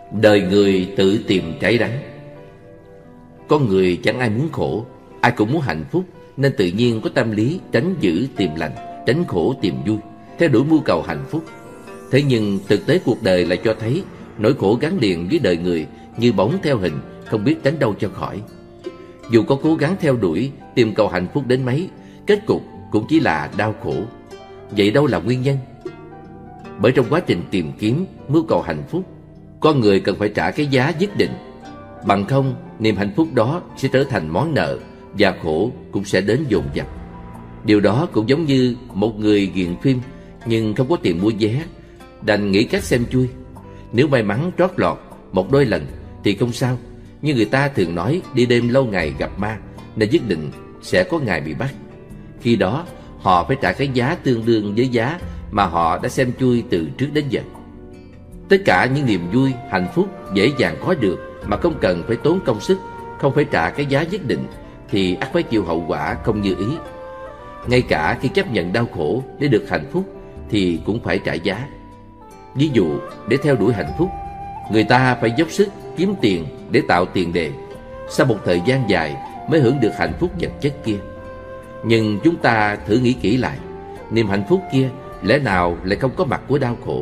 Đời người tự tìm trái đắng. Con người chẳng ai muốn khổ, ai cũng muốn hạnh phúc, nên tự nhiên có tâm lý tránh dữ tìm lành, tránh khổ tìm vui, theo đuổi mưu cầu hạnh phúc. Thế nhưng thực tế cuộc đời lại cho thấy nỗi khổ gắn liền với đời người như bóng theo hình, không biết tránh đâu cho khỏi. Dù có cố gắng theo đuổi, tìm cầu hạnh phúc đến mấy, kết cục cũng chỉ là đau khổ. Vậy đâu là nguyên nhân? Bởi trong quá trình tìm kiếm, mưu cầu hạnh phúc, con người cần phải trả cái giá nhất định. Bằng không, niềm hạnh phúc đó sẽ trở thành món nợ, và khổ cũng sẽ đến dồn dập. Điều đó cũng giống như một người nghiện phim nhưng không có tiền mua vé, đành nghĩ cách xem chui. Nếu may mắn trót lọt một đôi lần thì không sao, nhưng người ta thường nói đi đêm lâu ngày gặp ma, nên nhất định sẽ có ngày bị bắt. Khi đó họ phải trả cái giá tương đương với giá mà họ đã xem chui từ trước đến giờ. Tất cả những niềm vui, hạnh phúc dễ dàng có được mà không cần phải tốn công sức, không phải trả cái giá nhất định, thì ắt phải chịu hậu quả không như ý. Ngay cả khi chấp nhận đau khổ để được hạnh phúc thì cũng phải trả giá. Ví dụ, để theo đuổi hạnh phúc, người ta phải dốc sức kiếm tiền để tạo tiền đề. Sau một thời gian dài mới hưởng được hạnh phúc vật chất kia. Nhưng chúng ta thử nghĩ kỹ lại, niềm hạnh phúc kia lẽ nào lại không có mặt của đau khổ?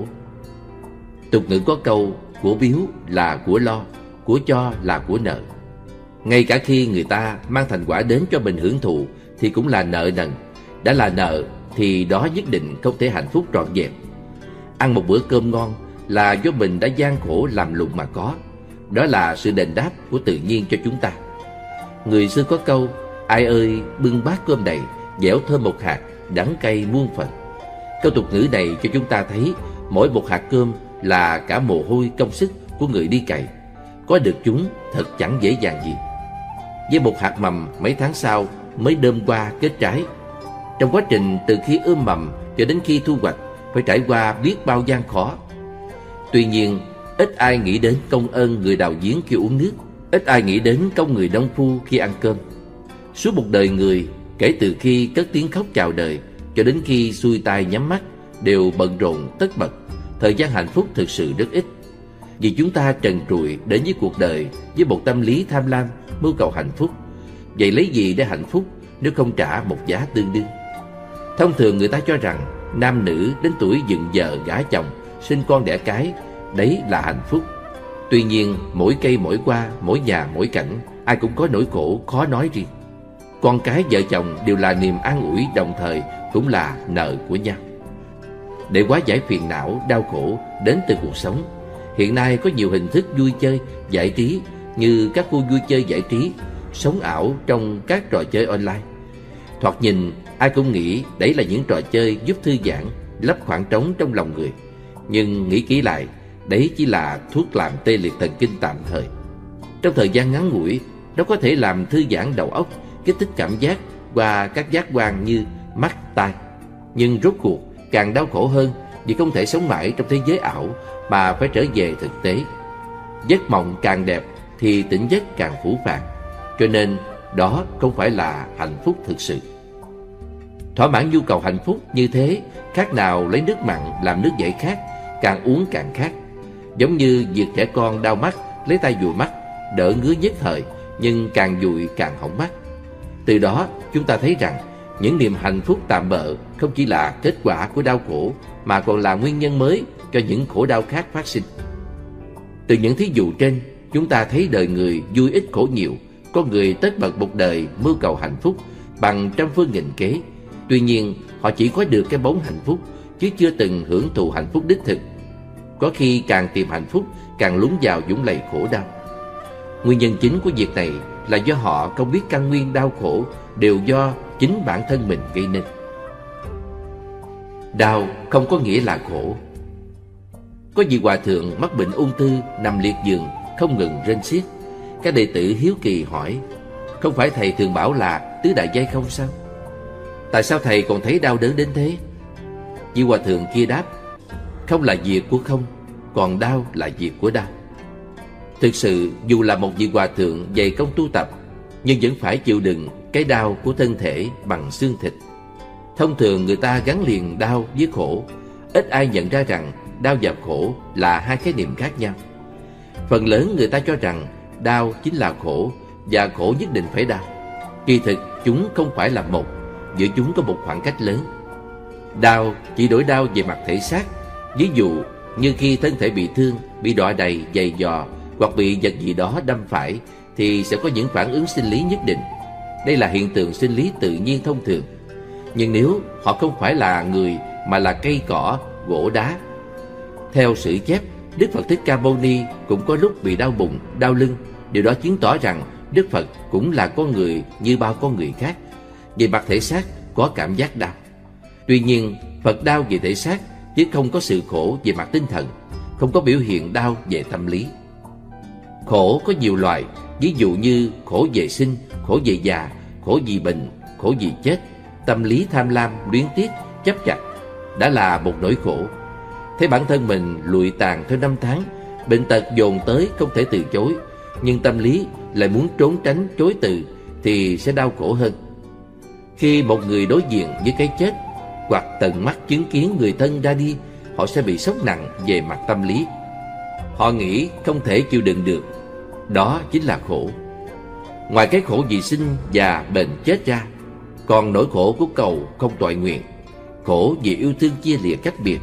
Tục ngữ có câu, của biếu là của lo, của cho là của nợ. Ngay cả khi người ta mang thành quả đến cho mình hưởng thụ thì cũng là nợ nần. Đã là nợ thì đó nhất định không thể hạnh phúc trọn vẹn. Ăn một bữa cơm ngon là do mình đã gian khổ làm lụng mà có. Đó là sự đền đáp của tự nhiên cho chúng ta. Người xưa có câu, ai ơi bưng bát cơm đầy, dẻo thơm một hạt, đắng cay muôn phần. Câu tục ngữ này cho chúng ta thấy mỗi một hạt cơm là cả mồ hôi công sức của người đi cày. Có được chúng thật chẳng dễ dàng gì. Với một hạt mầm mấy tháng sau mới đơm qua kết trái. Trong quá trình từ khi ươm mầm cho đến khi thu hoạch phải trải qua biết bao gian khó. Tuy nhiên, ít ai nghĩ đến công ơn người đào giếng khi uống nước, ít ai nghĩ đến công người nông phu khi ăn cơm. Suốt một đời người, kể từ khi cất tiếng khóc chào đời cho đến khi xuôi tai nhắm mắt, đều bận rộn tất bật. Thời gian hạnh phúc thực sự rất ít. Vì chúng ta trần trụi đến với cuộc đời với một tâm lý tham lam, mưu cầu hạnh phúc. Vậy lấy gì để hạnh phúc nếu không trả một giá tương đương? Thông thường người ta cho rằng nam nữ đến tuổi dựng vợ gả chồng, sinh con đẻ cái, đấy là hạnh phúc. Tuy nhiên, mỗi cây mỗi hoa, mỗi nhà mỗi cảnh, ai cũng có nỗi khổ khó nói riêng. Con cái vợ chồng đều là niềm an ủi, đồng thời cũng là nợ của nhau. Để hóa giải phiền não, đau khổ đến từ cuộc sống, hiện nay có nhiều hình thức vui chơi, giải trí như các khu vui chơi giải trí, sống ảo trong các trò chơi online. Thoạt nhìn, ai cũng nghĩ đấy là những trò chơi giúp thư giãn, lấp khoảng trống trong lòng người. Nhưng nghĩ kỹ lại, đấy chỉ là thuốc làm tê liệt thần kinh tạm thời. Trong thời gian ngắn ngủi, nó có thể làm thư giãn đầu óc, kích thích cảm giác qua các giác quan như mắt, tai. Nhưng rốt cuộc càng đau khổ hơn vì không thể sống mãi trong thế giới ảo mà phải trở về thực tế. Giấc mộng càng đẹp thì tỉnh giấc càng phũ phàng, cho nên đó không phải là hạnh phúc thực sự. Thỏa mãn nhu cầu hạnh phúc như thế khác nào lấy nước mặn làm nước giải khát, càng uống càng khát. Giống như việc trẻ con đau mắt lấy tay dụi mắt, đỡ ngứa nhất thời, nhưng càng dụi càng hỏng mắt. Từ đó chúng ta thấy rằng những niềm hạnh phúc tạm bợ không chỉ là kết quả của đau khổ, mà còn là nguyên nhân mới cho những khổ đau khác phát sinh. Từ những thí dụ trên, chúng ta thấy đời người vui ít khổ nhiều. Có người tất bật một đời mưu cầu hạnh phúc bằng trăm phương nghìn kế. Tuy nhiên, họ chỉ có được cái bóng hạnh phúc, chứ chưa từng hưởng thụ hạnh phúc đích thực. Có khi càng tìm hạnh phúc, càng lún vào vũng lầy khổ đau. Nguyên nhân chính của việc này là do họ không biết căn nguyên đau khổ đều do chính bản thân mình gây nên. Đau không có nghĩa là khổ. Có vị hòa thượng mắc bệnh ung thư nằm liệt giường không ngừng rên xiết. Các đệ tử hiếu kỳ hỏi, không phải thầy thường bảo là tứ đại giai không sao? Tại sao thầy còn thấy đau đớn đến thế? Vị hòa thượng kia đáp, không là việc của không, còn đau là việc của đau. Thực sự dù là một vị hòa thượng dày công tu tập, nhưng vẫn phải chịu đựng cái đau của thân thể bằng xương thịt. Thông thường người ta gắn liền đau với khổ, ít ai nhận ra rằng đau và khổ là hai khái niệm khác nhau. Phần lớn người ta cho rằng đau chính là khổ và khổ nhất định phải đau. Kỳ thực chúng không phải là một, giữa chúng có một khoảng cách lớn. Đau chỉ nỗi đau về mặt thể xác, ví dụ như khi thân thể bị thương, bị đọa đầy, giày dò hoặc bị vật gì đó đâm phải thì sẽ có những phản ứng sinh lý nhất định. Đây là hiện tượng sinh lý tự nhiên thông thường. Nhưng nếu họ không phải là người mà là cây cỏ, gỗ đá, theo sử chép, Đức Phật Thích Ca Mâu Ni cũng có lúc bị đau bụng, đau lưng. Điều đó chứng tỏ rằng Đức Phật cũng là con người như bao con người khác. Về mặt thể xác có cảm giác đau. Tuy nhiên Phật đau về thể xác chứ không có sự khổ về mặt tinh thần, không có biểu hiện đau về tâm lý. Khổ có nhiều loại, ví dụ như khổ về sinh, khổ về già, khổ vì bệnh, khổ vì chết. Tâm lý tham lam, luyến tiếc, chấp chặt đã là một nỗi khổ. Thấy bản thân mình lụi tàn theo năm tháng, bệnh tật dồn tới không thể từ chối, nhưng tâm lý lại muốn trốn tránh, chối từ thì sẽ đau khổ hơn. Khi một người đối diện với cái chết hoặc tận mắt chứng kiến người thân ra đi, họ sẽ bị sốc nặng về mặt tâm lý. Họ nghĩ không thể chịu đựng được. Đó chính là khổ. Ngoài cái khổ vì sinh, già, bệnh, chết ra, còn nỗi khổ của cầu không toại nguyện, khổ vì yêu thương chia lìa cách biệt,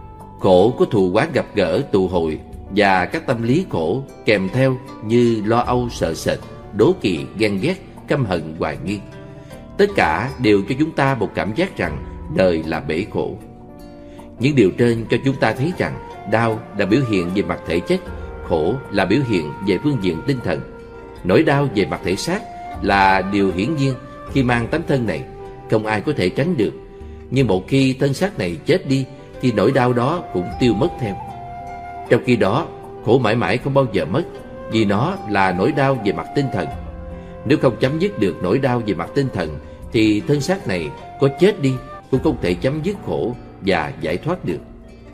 khổ của thù oán gặp gỡ tụ hội, và các tâm lý khổ kèm theo như lo âu sợ sệt, đố kỵ, ghen ghét, căm hận, hoài nghi. Tất cả đều cho chúng ta một cảm giác rằng đời là bể khổ. Những điều trên cho chúng ta thấy rằng đau là biểu hiện về mặt thể chất, khổ là biểu hiện về phương diện tinh thần. Nỗi đau về mặt thể xác là điều hiển nhiên khi mang tấm thân này, không ai có thể tránh được. Nhưng một khi thân xác này chết đi thì nỗi đau đó cũng tiêu mất theo. Trong khi đó, khổ mãi mãi không bao giờ mất, vì nó là nỗi đau về mặt tinh thần. Nếu không chấm dứt được nỗi đau về mặt tinh thần thì thân xác này có chết đi cũng không thể chấm dứt khổ và giải thoát được.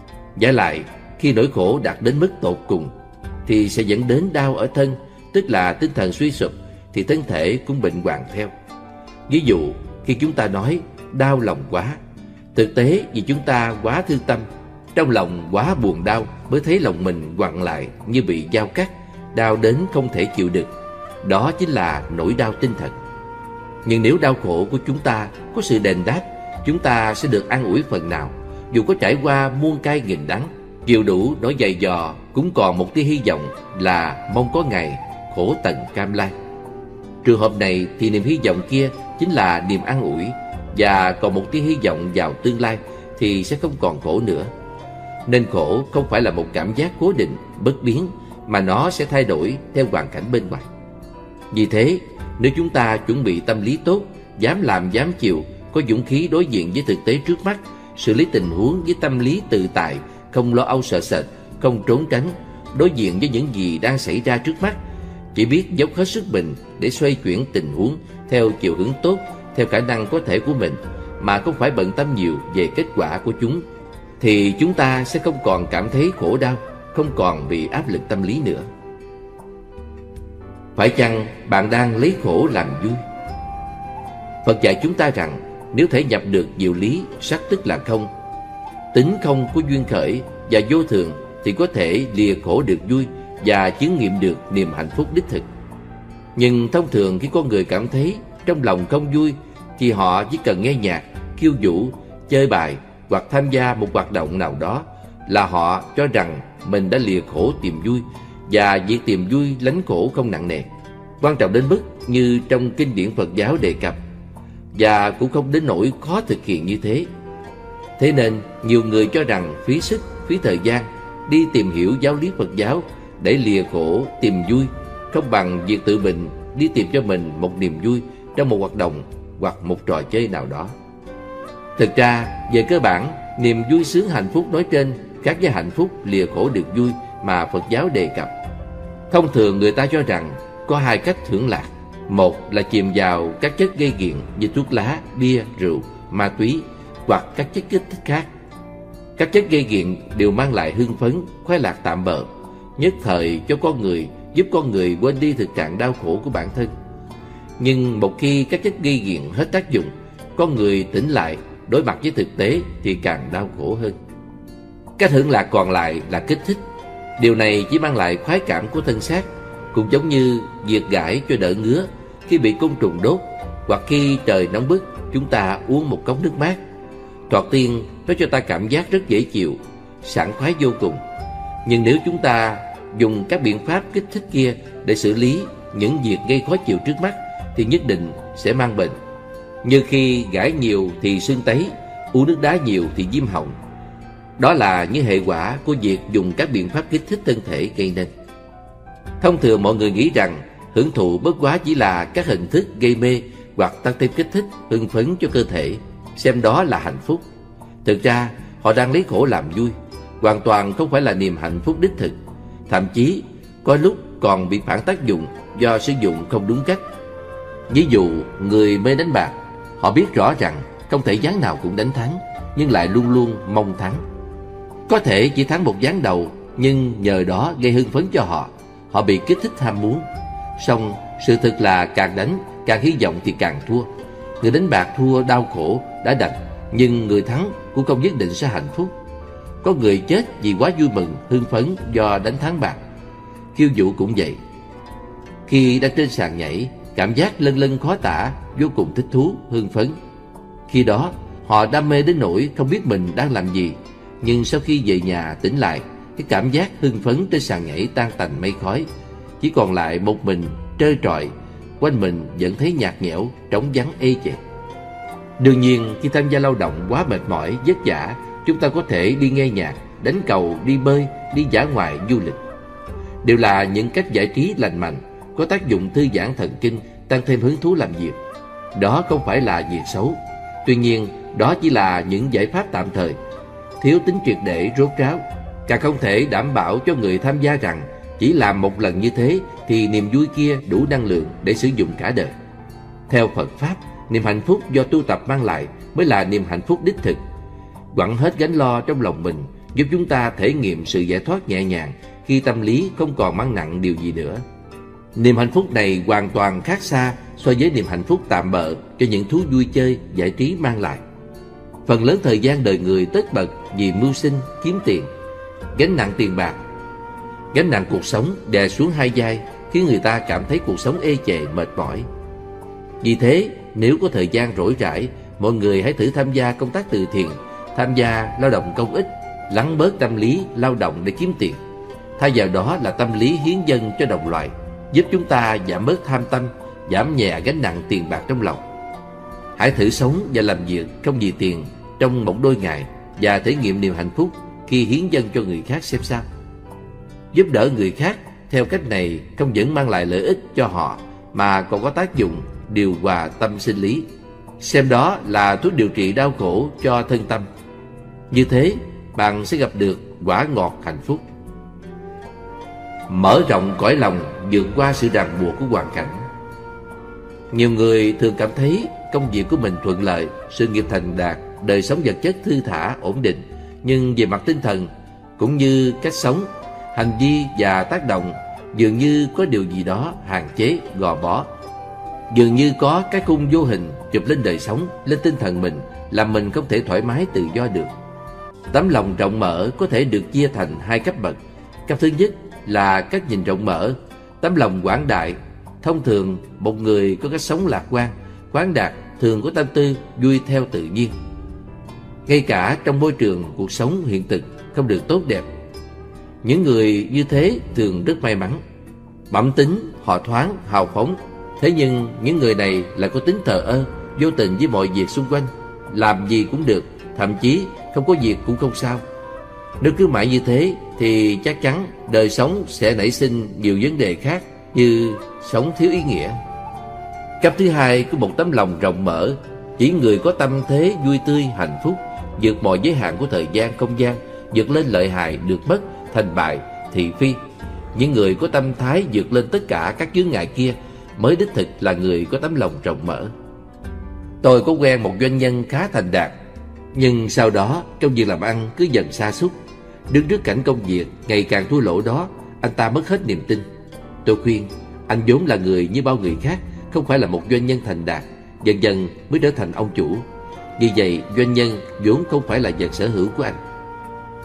Vả lại, khi nỗi khổ đạt đến mức tột cùng thì sẽ dẫn đến đau ở thân, tức là tinh thần suy sụp, thì thân thể cũng bệnh hoạn theo. Ví dụ, khi chúng ta nói đau lòng quá, thực tế vì chúng ta quá thương tâm, trong lòng quá buồn đau mới thấy lòng mình quặn lại như bị dao cắt, đau đến không thể chịu được. Đó chính là nỗi đau tinh thần. Nhưng nếu đau khổ của chúng ta có sự đền đáp, chúng ta sẽ được an ủi phần nào. Dù có trải qua muôn cay nghìn đắng, chịu đủ nỗi dày dò, cũng còn một tia hy vọng là mong có ngày khổ tận cam lai. Trường hợp này thì niềm hy vọng kia chính là niềm an ủi, và còn một tia hy vọng vào tương lai thì sẽ không còn khổ nữa. Nên khổ không phải là một cảm giác cố định, bất biến, mà nó sẽ thay đổi theo hoàn cảnh bên ngoài. Vì thế, nếu chúng ta chuẩn bị tâm lý tốt, dám làm dám chịu, có dũng khí đối diện với thực tế trước mắt, xử lý tình huống với tâm lý tự tại, không lo âu sợ sệt, không trốn tránh, đối diện với những gì đang xảy ra trước mắt, chỉ biết dốc hết sức mình để xoay chuyển tình huống theo chiều hướng tốt, theo khả năng có thể của mình, mà không phải bận tâm nhiều về kết quả của chúng, thì chúng ta sẽ không còn cảm thấy khổ đau, không còn bị áp lực tâm lý nữa. Phải chăng bạn đang lấy khổ làm vui? Phật dạy chúng ta rằng nếu thể nhập được diệu lý sắc tức là không, tính không của duyên khởi và vô thường, thì có thể lìa khổ được vui và chứng nghiệm được niềm hạnh phúc đích thực. Nhưng thông thường khi con người cảm thấy trong lòng không vui thì họ chỉ cần nghe nhạc, khiêu vũ, chơi bài hoặc tham gia một hoạt động nào đó là họ cho rằng mình đã lìa khổ tìm vui, và việc tìm vui lánh khổ không nặng nề, quan trọng đến mức như trong kinh điển Phật giáo đề cập, và cũng không đến nỗi khó thực hiện như thế. Thế nên nhiều người cho rằng phí sức, phí thời gian đi tìm hiểu giáo lý Phật giáo để lìa khổ tìm vui không bằng việc tự mình đi tìm cho mình một niềm vui trong một hoạt động hoặc một trò chơi nào đó. Thực ra, về cơ bản, niềm vui sướng hạnh phúc nói trên khác với hạnh phúc lìa khổ được vui mà Phật giáo đề cập. Thông thường người ta cho rằng có hai cách hưởng lạc. Một là chìm vào các chất gây nghiện như thuốc lá, bia, rượu, ma túy hoặc các chất kích thích khác. Các chất gây nghiện đều mang lại hưng phấn, khoái lạc tạm bợ, nhất thời cho con người, giúp con người quên đi thực trạng đau khổ của bản thân. Nhưng một khi các chất gây nghiện hết tác dụng, con người tỉnh lại đối mặt với thực tế thì càng đau khổ hơn. Cách hưởng lạc còn lại là kích thích. Điều này chỉ mang lại khoái cảm của thân xác, cũng giống như diệt gãi cho đỡ ngứa khi bị côn trùng đốt, hoặc khi trời nóng bức chúng ta uống một cốc nước mát. Thoạt tiên nó cho ta cảm giác rất dễ chịu, sảng khoái vô cùng. Nhưng nếu chúng ta dùng các biện pháp kích thích kia để xử lý những việc gây khó chịu trước mắt thì nhất định sẽ mang bệnh. Như khi gãi nhiều thì sưng tấy, uống nước đá nhiều thì viêm họng. Đó là những hệ quả của việc dùng các biện pháp kích thích thân thể gây nên. Thông thường mọi người nghĩ rằng hưởng thụ bất quá chỉ là các hình thức gây mê hoặc tăng thêm kích thích, hưng phấn cho cơ thể, xem đó là hạnh phúc. Thực ra họ đang lấy khổ làm vui, hoàn toàn không phải là niềm hạnh phúc đích thực. Thậm chí có lúc còn bị phản tác dụng do sử dụng không đúng cách. Ví dụ người mê đánh bạc, họ biết rõ rằng không thể ván nào cũng đánh thắng, nhưng lại luôn luôn mong thắng. Có thể chỉ thắng một ván đầu, nhưng nhờ đó gây hưng phấn cho họ. Họ bị kích thích ham muốn. Song sự thực là càng đánh, càng hy vọng thì càng thua. Người đánh bạc thua đau khổ đã đành, nhưng người thắng cũng không nhất định sẽ hạnh phúc. Có người chết vì quá vui mừng, hưng phấn do đánh thắng bạc. Khiêu vũ cũng vậy. Khi đang trên sàn nhảy, cảm giác lân lân khó tả, vô cùng thích thú, hưng phấn. Khi đó họ đam mê đến nỗi không biết mình đang làm gì. Nhưng sau khi về nhà tỉnh lại, cái cảm giác hưng phấn trên sàn nhảy tan tành mây khói, chỉ còn lại một mình trơ trọi, quanh mình vẫn thấy nhạt nhẽo, trống vắng ê chề. Đương nhiên khi tham gia lao động quá mệt mỏi, vất vả, chúng ta có thể đi nghe nhạc, đánh cầu, đi bơi, đi dã ngoại du lịch. Đều là những cách giải trí lành mạnh, có tác dụng thư giãn thần kinh, tăng thêm hứng thú làm việc. Đó không phải là việc xấu. Tuy nhiên, đó chỉ là những giải pháp tạm thời, thiếu tính triệt để, rốt ráo. Càng không thể đảm bảo cho người tham gia rằng chỉ làm một lần như thế thì niềm vui kia đủ năng lượng để sử dụng cả đời. Theo Phật Pháp, niềm hạnh phúc do tu tập mang lại mới là niềm hạnh phúc đích thực. Quẳng hết gánh lo trong lòng mình, giúp chúng ta thể nghiệm sự giải thoát nhẹ nhàng khi tâm lý không còn mang nặng điều gì nữa. Niềm hạnh phúc này hoàn toàn khác xa so với niềm hạnh phúc tạm bợ cho những thú vui chơi, giải trí mang lại. Phần lớn thời gian đời người tất bật vì mưu sinh, kiếm tiền. Gánh nặng tiền bạc, gánh nặng cuộc sống đè xuống hai vai, khiến người ta cảm thấy cuộc sống ê chề, mệt mỏi. Vì thế, nếu có thời gian rỗi rãi, mọi người hãy thử tham gia công tác từ thiện, tham gia lao động công ích, lắng bớt tâm lý lao động để kiếm tiền. Thay vào đó là tâm lý hiến dâng cho đồng loại, giúp chúng ta giảm bớt tham tâm, giảm nhẹ gánh nặng tiền bạc trong lòng. Hãy thử sống và làm việc không vì tiền trong một đôi ngày và thể nghiệm niềm hạnh phúc khi hiến dâng cho người khác xem sao. Giúp đỡ người khác theo cách này không những mang lại lợi ích cho họ mà còn có tác dụng điều hòa tâm sinh lý, xem đó là thuốc điều trị đau khổ cho thân tâm. Như thế bạn sẽ gặp được quả ngọt hạnh phúc. Mở rộng cõi lòng vượt qua sự ràng buộc của hoàn cảnh. Nhiều người thường cảm thấy công việc của mình thuận lợi, sự nghiệp thành đạt, đời sống vật chất thư thả, ổn định. Nhưng về mặt tinh thần, cũng như cách sống, hành vi và tác động, dường như có điều gì đó hạn chế, gò bó. Dường như có cái khung vô hình chụp lên đời sống, lên tinh thần mình, làm mình không thể thoải mái tự do được. Tấm lòng rộng mở có thể được chia thành hai cấp bậc. Cấp thứ nhất là cách nhìn rộng mở, tấm lòng quảng đại. Thông thường, một người có cách sống lạc quan, khoáng đạt thường có tâm tư vui theo tự nhiên. Ngay cả trong môi trường cuộc sống hiện thực không được tốt đẹp, những người như thế thường rất may mắn. Bẩm tính, họ thoáng, hào phóng. Thế nhưng những người này lại có tính thờ ơ, vô tình với mọi việc xung quanh, làm gì cũng được, thậm chí không có việc cũng không sao. Nếu cứ mãi như thế thì chắc chắn đời sống sẽ nảy sinh nhiều vấn đề khác, như sống thiếu ý nghĩa. Cấp thứ hai của một tấm lòng rộng mở, chỉ người có tâm thế vui tươi, hạnh phúc, vượt mọi giới hạn của thời gian, không gian, vượt lên lợi hại, được mất, thành bại, thị phi. Những người có tâm thái vượt lên tất cả các chướng ngại kia mới đích thực là người có tấm lòng rộng mở. Tôi có quen một doanh nhân khá thành đạt, nhưng sau đó trong việc làm ăn cứ dần sa sút. Đứng trước cảnh công việc ngày càng thua lỗ đó, anh ta mất hết niềm tin. Tôi khuyên anh vốn là người như bao người khác, không phải là một doanh nhân thành đạt, dần dần mới trở thành ông chủ. Vì vậy doanh nhân vốn không phải là vật sở hữu của anh.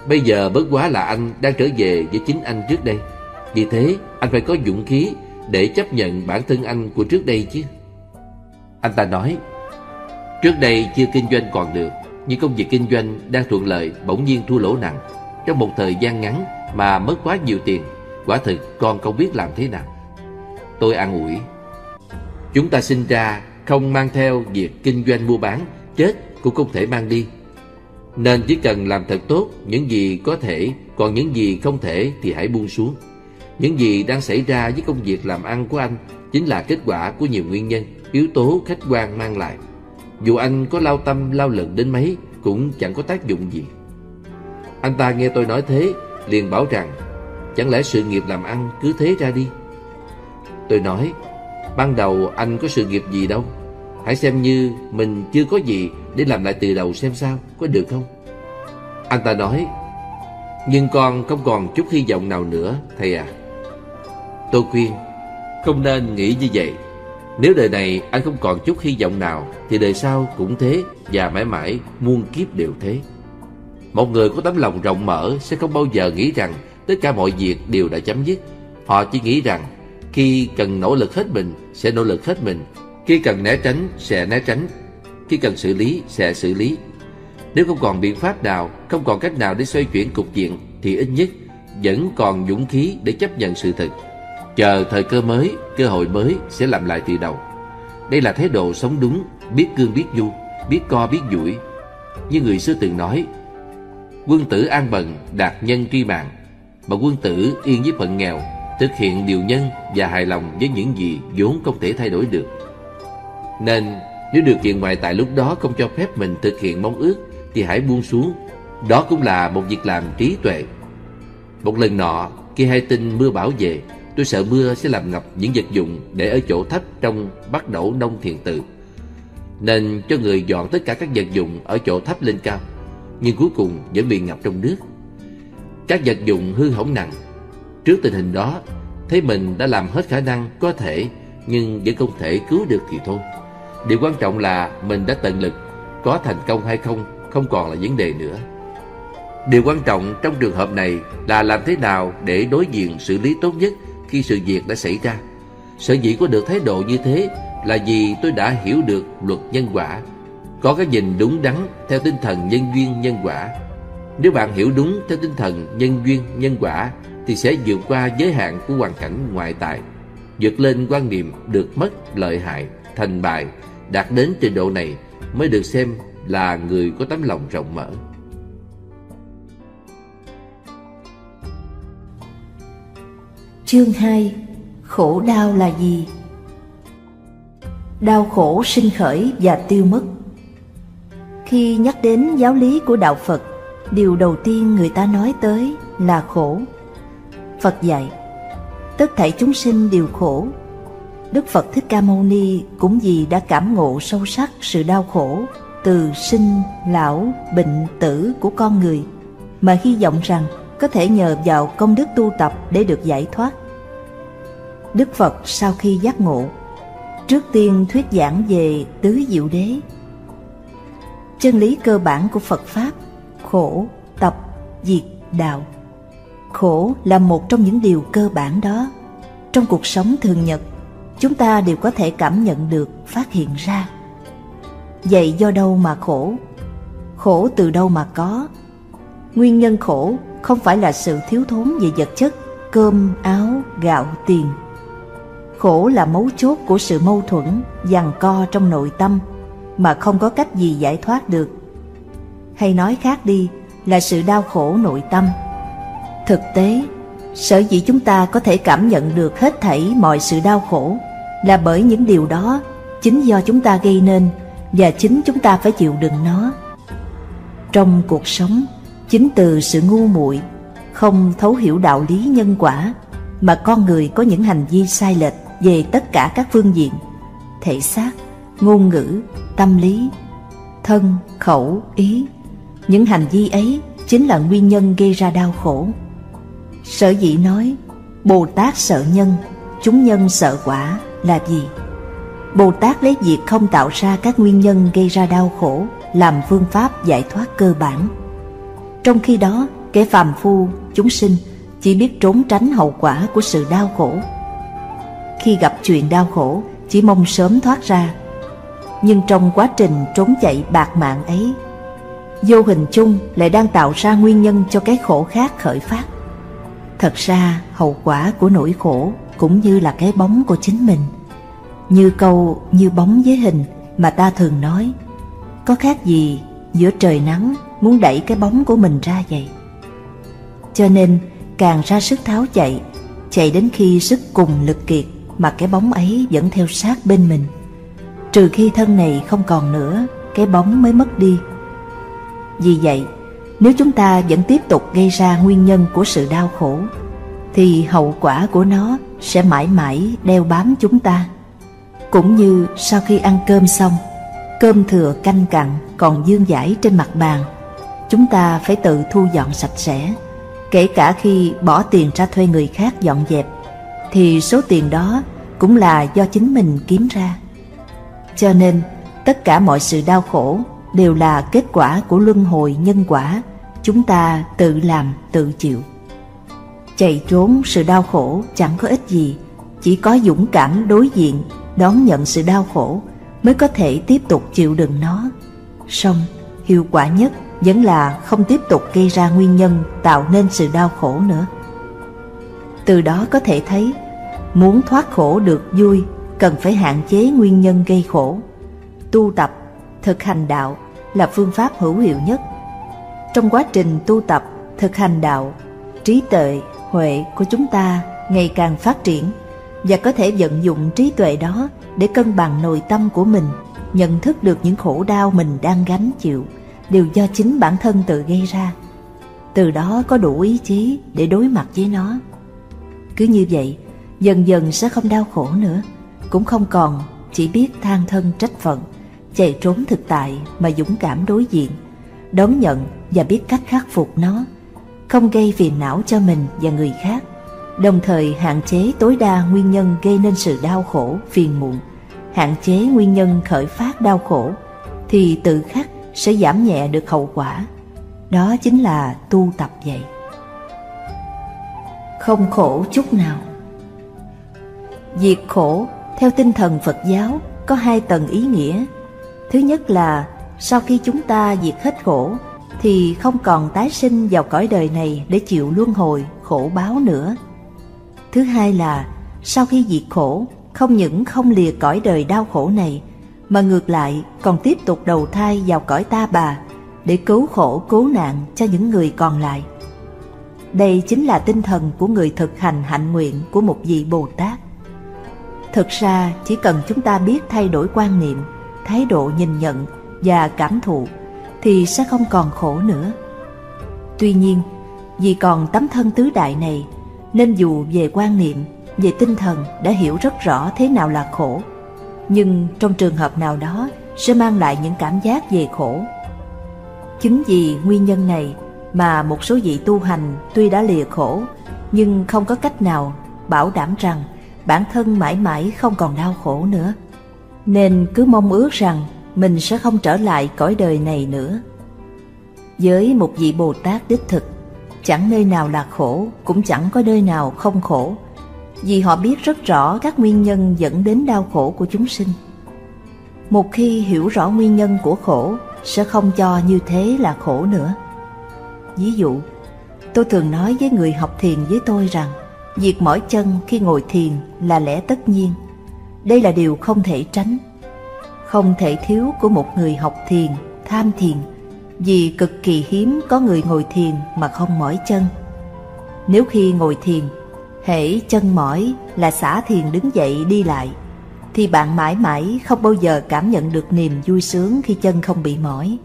Bây giờ bất quá là anh đang trở về với chính anh trước đây. Vì thế anh phải có dũng khí để chấp nhận bản thân anh của trước đây chứ. Anh ta nói, trước đây chưa kinh doanh còn được, nhưng công việc kinh doanh đang thuận lợi bỗng nhiên thua lỗ nặng. Trong một thời gian ngắn mà mất quá nhiều tiền, quả thực con không biết làm thế nào. Tôi an ủi, chúng ta sinh ra không mang theo việc kinh doanh mua bán, chết cũng không thể mang đi. Nên chỉ cần làm thật tốt những gì có thể, còn những gì không thể thì hãy buông xuống. Những gì đang xảy ra với công việc làm ăn của anh chính là kết quả của nhiều nguyên nhân, yếu tố khách quan mang lại. Dù anh có lao tâm lao lực đến mấy cũng chẳng có tác dụng gì. Anh ta nghe tôi nói thế liền bảo rằng, chẳng lẽ sự nghiệp làm ăn cứ thế ra đi? Tôi nói, ban đầu anh có sự nghiệp gì đâu, hãy xem như mình chưa có gì để làm lại từ đầu xem sao, có được không? Anh ta nói, nhưng con không còn chút hy vọng nào nữa thầy à. Tôi khuyên, không nên nghĩ như vậy. Nếu đời này anh không còn chút hy vọng nào thì đời sau cũng thế, và mãi mãi muôn kiếp đều thế. Một người có tấm lòng rộng mở sẽ không bao giờ nghĩ rằng tất cả mọi việc đều đã chấm dứt. Họ chỉ nghĩ rằng khi cần nỗ lực hết mình sẽ nỗ lực hết mình, khi cần né tránh sẽ né tránh, khi cần xử lý sẽ xử lý. Nếu không còn biện pháp nào, không còn cách nào để xoay chuyển cục diện, thì ít nhất vẫn còn dũng khí để chấp nhận sự thật. Chờ thời cơ mới, cơ hội mới sẽ làm lại từ đầu. Đây là thái độ sống đúng, biết cương biết du, biết co biết duỗi. Như người xưa từng nói, quân tử an bần, đạt nhân tri mạng. Mà quân tử yên với phận nghèo, thực hiện điều nhân và hài lòng với những gì vốn không thể thay đổi được. Nên nếu điều kiện ngoại tại lúc đó không cho phép mình thực hiện mong ước thì hãy buông xuống. Đó cũng là một việc làm trí tuệ. Một lần nọ, khi hay tin mưa bão về, tôi sợ mưa sẽ làm ngập những vật dụng để ở chỗ thấp trong Bắc Đẩu Nông Thiền Tự, nên cho người dọn tất cả các vật dụng ở chỗ thấp lên cao, nhưng cuối cùng vẫn bị ngập trong nước. Các vật dụng hư hỏng nặng. Trước tình hình đó, thấy mình đã làm hết khả năng có thể, nhưng vẫn không thể cứu được thì thôi. Điều quan trọng là mình đã tận lực, có thành công hay không không còn là vấn đề nữa. Điều quan trọng trong trường hợp này là làm thế nào để đối diện xử lý tốt nhất khi sự việc đã xảy ra. Sở dĩ có được thái độ như thế là vì tôi đã hiểu được luật nhân quả, có cái nhìn đúng đắn theo tinh thần nhân duyên nhân quả. Nếu bạn hiểu đúng theo tinh thần nhân duyên nhân quả thì sẽ vượt qua giới hạn của hoàn cảnh ngoại tại, vượt lên quan niệm được mất, lợi hại, thành bại. Đạt đến trình độ này mới được xem là người có tấm lòng rộng mở. Chương 2. Khổ đau là gì? Đau khổ sinh khởi và tiêu mất. Khi nhắc đến giáo lý của Đạo Phật, điều đầu tiên người ta nói tới là khổ. Phật dạy, tất thảy chúng sinh đều khổ. Đức Phật Thích Ca Mâu Ni cũng vì đã cảm ngộ sâu sắc sự đau khổ từ sinh, lão, bệnh, tử của con người, mà hy vọng rằng có thể nhờ vào công đức tu tập để được giải thoát. Đức Phật sau khi giác ngộ, trước tiên thuyết giảng về tứ diệu đế. Chân lý cơ bản của Phật Pháp: khổ, tập, diệt, đạo. Khổ là một trong những điều cơ bản đó. Trong cuộc sống thường nhật, chúng ta đều có thể cảm nhận được, phát hiện ra. Vậy do đâu mà khổ? Khổ từ đâu mà có? Nguyên nhân khổ không phải là sự thiếu thốn về vật chất, cơm, áo, gạo, tiền. Khổ là mấu chốt của sự mâu thuẫn, giằng co trong nội tâm mà không có cách gì giải thoát được. Hay nói khác đi, là sự đau khổ nội tâm. Thực tế, sở dĩ chúng ta có thể cảm nhận được hết thảy mọi sự đau khổ là bởi những điều đó chính do chúng ta gây nên, và chính chúng ta phải chịu đựng nó. Trong cuộc sống, chính từ sự ngu muội, không thấu hiểu đạo lý nhân quả, mà con người có những hành vi sai lệch về tất cả các phương diện: thể xác, ngôn ngữ, tâm lý, thân, khẩu, ý. Những hành vi ấy chính là nguyên nhân gây ra đau khổ. Sở dĩ nói Bồ Tát sợ nhân, chúng nhân sợ quả là gì? Bồ Tát lấy việc không tạo ra các nguyên nhân gây ra đau khổ làm phương pháp giải thoát cơ bản. Trong khi đó, Kẻ phàm phu, chúng sinh chỉ biết trốn tránh hậu quả của sự đau khổ. Khi gặp chuyện đau khổ, chỉ mong sớm thoát ra. Nhưng trong quá trình trốn chạy bạt mạng ấy, vô hình chung lại đang tạo ra nguyên nhân cho cái khổ khác khởi phát. Thật ra hậu quả của nỗi khổ cũng như là cái bóng của chính mình. Như câu như bóng với hình mà ta thường nói, có khác gì giữa trời nắng muốn đẩy cái bóng của mình ra vậy. Cho nên càng ra sức tháo chạy, chạy đến khi sức cùng lực kiệt mà cái bóng ấy vẫn theo sát bên mình. Trừ khi thân này không còn nữa, cái bóng mới mất đi. Vì vậy, nếu chúng ta vẫn tiếp tục gây ra nguyên nhân của sự đau khổ, thì hậu quả của nó sẽ mãi mãi đeo bám chúng ta. Cũng như sau khi ăn cơm xong, cơm thừa canh cặn còn vương vãi trên mặt bàn, chúng ta phải tự thu dọn sạch sẽ. Kể cả khi bỏ tiền ra thuê người khác dọn dẹp, thì số tiền đó cũng là do chính mình kiếm ra. Cho nên tất cả mọi sự đau khổ đều là kết quả của luân hồi nhân quả, chúng ta tự làm tự chịu. Chạy trốn sự đau khổ chẳng có ích gì, chỉ có dũng cảm đối diện, đón nhận sự đau khổ mới có thể tiếp tục chịu đựng nó. Song hiệu quả nhất vẫn là không tiếp tục gây ra nguyên nhân tạo nên sự đau khổ nữa. Từ đó có thể thấy, muốn thoát khổ được vui cần phải hạn chế nguyên nhân gây khổ. Tu tập, thực hành đạo là phương pháp hữu hiệu nhất. Trong quá trình tu tập, thực hành đạo, trí tuệ, huệ của chúng ta ngày càng phát triển, và có thể vận dụng trí tuệ đó để cân bằng nội tâm của mình, nhận thức được những khổ đau mình đang gánh chịu đều do chính bản thân tự gây ra. Từ đó có đủ ý chí để đối mặt với nó. Cứ như vậy, dần dần sẽ không đau khổ nữa, cũng không còn chỉ biết than thân trách phận, chạy trốn thực tại mà dũng cảm đối diện, đón nhận và biết cách khắc phục nó, không gây phiền não cho mình và người khác, đồng thời hạn chế tối đa nguyên nhân gây nên sự đau khổ, phiền muộn, hạn chế nguyên nhân khởi phát đau khổ, thì tự khắc sẽ giảm nhẹ được hậu quả. Đó chính là tu tập vậy. Không khổ chút nào. Diệt khổ theo tinh thần Phật giáo có hai tầng ý nghĩa. Thứ nhất là sau khi chúng ta diệt hết khổ thì không còn tái sinh vào cõi đời này để chịu luân hồi, khổ báo nữa. Thứ hai là sau khi diệt khổ, không những không lìa cõi đời đau khổ này, mà ngược lại còn tiếp tục đầu thai vào cõi ta bà để cứu khổ cứu nạn cho những người còn lại. Đây chính là tinh thần của người thực hành hạnh nguyện của một vị Bồ Tát. Thực ra chỉ cần chúng ta biết thay đổi quan niệm, thái độ nhìn nhận và cảm thụ thì sẽ không còn khổ nữa. Tuy nhiên, vì còn tấm thân tứ đại này, nên dù về quan niệm, về tinh thần đã hiểu rất rõ thế nào là khổ, nhưng trong trường hợp nào đó sẽ mang lại những cảm giác về khổ. Chính vì nguyên nhân này mà một số vị tu hành tuy đã lìa khổ, nhưng không có cách nào bảo đảm rằng bản thân mãi mãi không còn đau khổ nữa, nên cứ mong ước rằng mình sẽ không trở lại cõi đời này nữa. Với một vị Bồ Tát đích thực, chẳng nơi nào là khổ, cũng chẳng có nơi nào không khổ, vì họ biết rất rõ các nguyên nhân dẫn đến đau khổ của chúng sinh. Một khi hiểu rõ nguyên nhân của khổ, sẽ không cho như thế là khổ nữa. Ví dụ, tôi thường nói với người học thiền với tôi rằng việc mỏi chân khi ngồi thiền là lẽ tất nhiên. Đây là điều không thể tránh, không thể thiếu của một người học thiền, tham thiền, vì cực kỳ hiếm có người ngồi thiền mà không mỏi chân. Nếu khi ngồi thiền, hễ chân mỏi là xả thiền đứng dậy đi lại, thì bạn mãi mãi không bao giờ cảm nhận được niềm vui sướng khi chân không bị mỏi.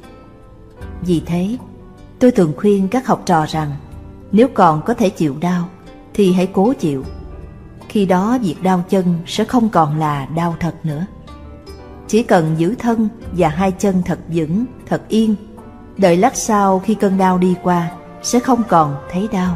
Vì thế, tôi thường khuyên các học trò rằng nếu còn có thể chịu đau thì hãy cố chịu. Khi đó việc đau chân sẽ không còn là đau thật nữa. Chỉ cần giữ thân và hai chân thật vững, thật yên, đợi lát sau khi cơn đau đi qua sẽ không còn thấy đau.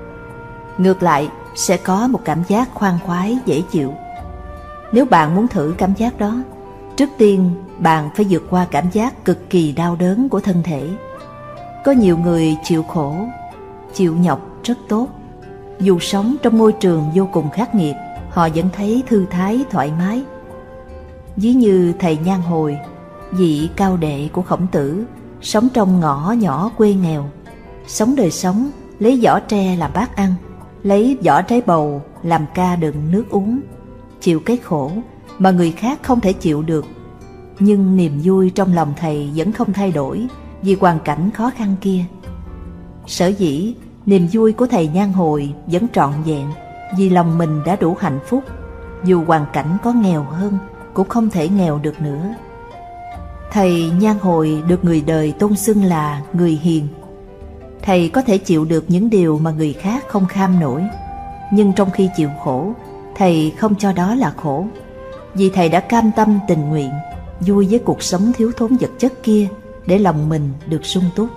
Ngược lại, sẽ có một cảm giác khoan khoái dễ chịu. Nếu bạn muốn thử cảm giác đó, trước tiên bạn phải vượt qua cảm giác cực kỳ đau đớn của thân thể. Có nhiều người chịu khổ, chịu nhọc rất tốt. Dù sống trong môi trường vô cùng khắc nghiệt, họ vẫn thấy thư thái thoải mái. Ví như thầy Nhan Hồi, vị cao đệ của Khổng Tử, sống trong ngõ nhỏ quê nghèo, sống đời sống lấy vỏ tre làm bát ăn, lấy vỏ trái bầu làm ca đựng nước uống, chịu cái khổ mà người khác không thể chịu được. Nhưng niềm vui trong lòng thầy vẫn không thay đổi vì hoàn cảnh khó khăn kia. Sở dĩ niềm vui của thầy Nhan Hồi vẫn trọn vẹn vì lòng mình đã đủ hạnh phúc, dù hoàn cảnh có nghèo hơn cũng không thể nghèo được nữa. Thầy Nhan Hồi được người đời tôn xưng là người hiền. Thầy có thể chịu được những điều mà người khác không kham nổi, nhưng trong khi chịu khổ, thầy không cho đó là khổ, vì thầy đã cam tâm tình nguyện vui với cuộc sống thiếu thốn vật chất kia để lòng mình được sung túc.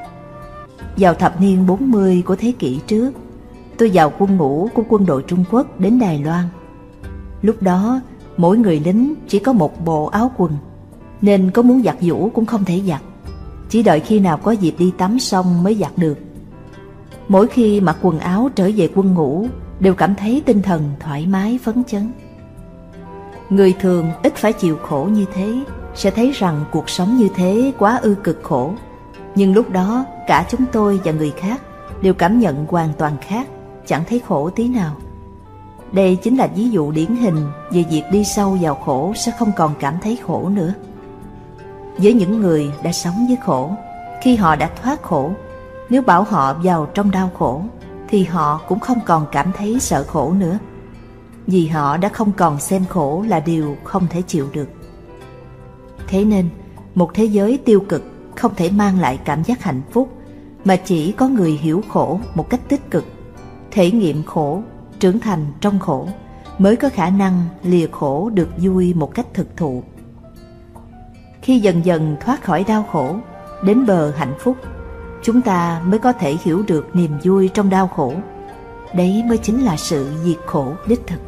Vào thập niên 40 của thế kỷ trước, tôi vào quân ngũ của quân đội Trung Quốc đến Đài Loan. Lúc đó, mỗi người lính chỉ có một bộ áo quần, nên có muốn giặt giũ cũng không thể giặt, chỉ đợi khi nào có dịp đi tắm xong mới giặt được. Mỗi khi mặc quần áo trở về quân ngũ, đều cảm thấy tinh thần thoải mái phấn chấn. Người thường ít phải chịu khổ như thế, sẽ thấy rằng cuộc sống như thế quá ư cực khổ. Nhưng lúc đó, cả chúng tôi và người khác đều cảm nhận hoàn toàn khác, chẳng thấy khổ tí nào. Đây chính là ví dụ điển hình về việc đi sâu vào khổ sẽ không còn cảm thấy khổ nữa. Với những người đã sống với khổ, khi họ đã thoát khổ, nếu bảo họ vào trong đau khổ, thì họ cũng không còn cảm thấy sợ khổ nữa, vì họ đã không còn xem khổ là điều không thể chịu được. Thế nên, một thế giới tiêu cực không thể mang lại cảm giác hạnh phúc, mà chỉ có người hiểu khổ một cách tích cực, thể nghiệm khổ, trưởng thành trong khổ, mới có khả năng lìa khổ được vui một cách thực thụ. Khi dần dần thoát khỏi đau khổ, đến bờ hạnh phúc, chúng ta mới có thể hiểu được niềm vui trong đau khổ. Đấy mới chính là sự diệt khổ đích thực.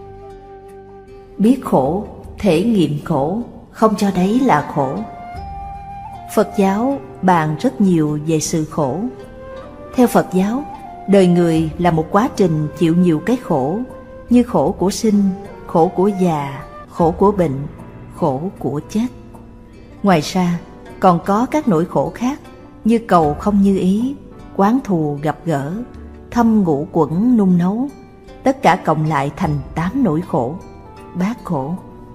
Biết khổ, thể nghiệm khổ, không cho đấy là khổ. Phật giáo bàn rất nhiều về sự khổ. Theo Phật giáo, đời người là một quá trình chịu nhiều cái khổ, như khổ của sinh, khổ của già, khổ của bệnh, khổ của chết. Ngoài ra, còn có các nỗi khổ khác như cầu không như ý, oán thù gặp gỡ, thâm ngũ quẩn nung nấu. Tất cả cộng lại thành 8 nỗi khổ, bát khổ.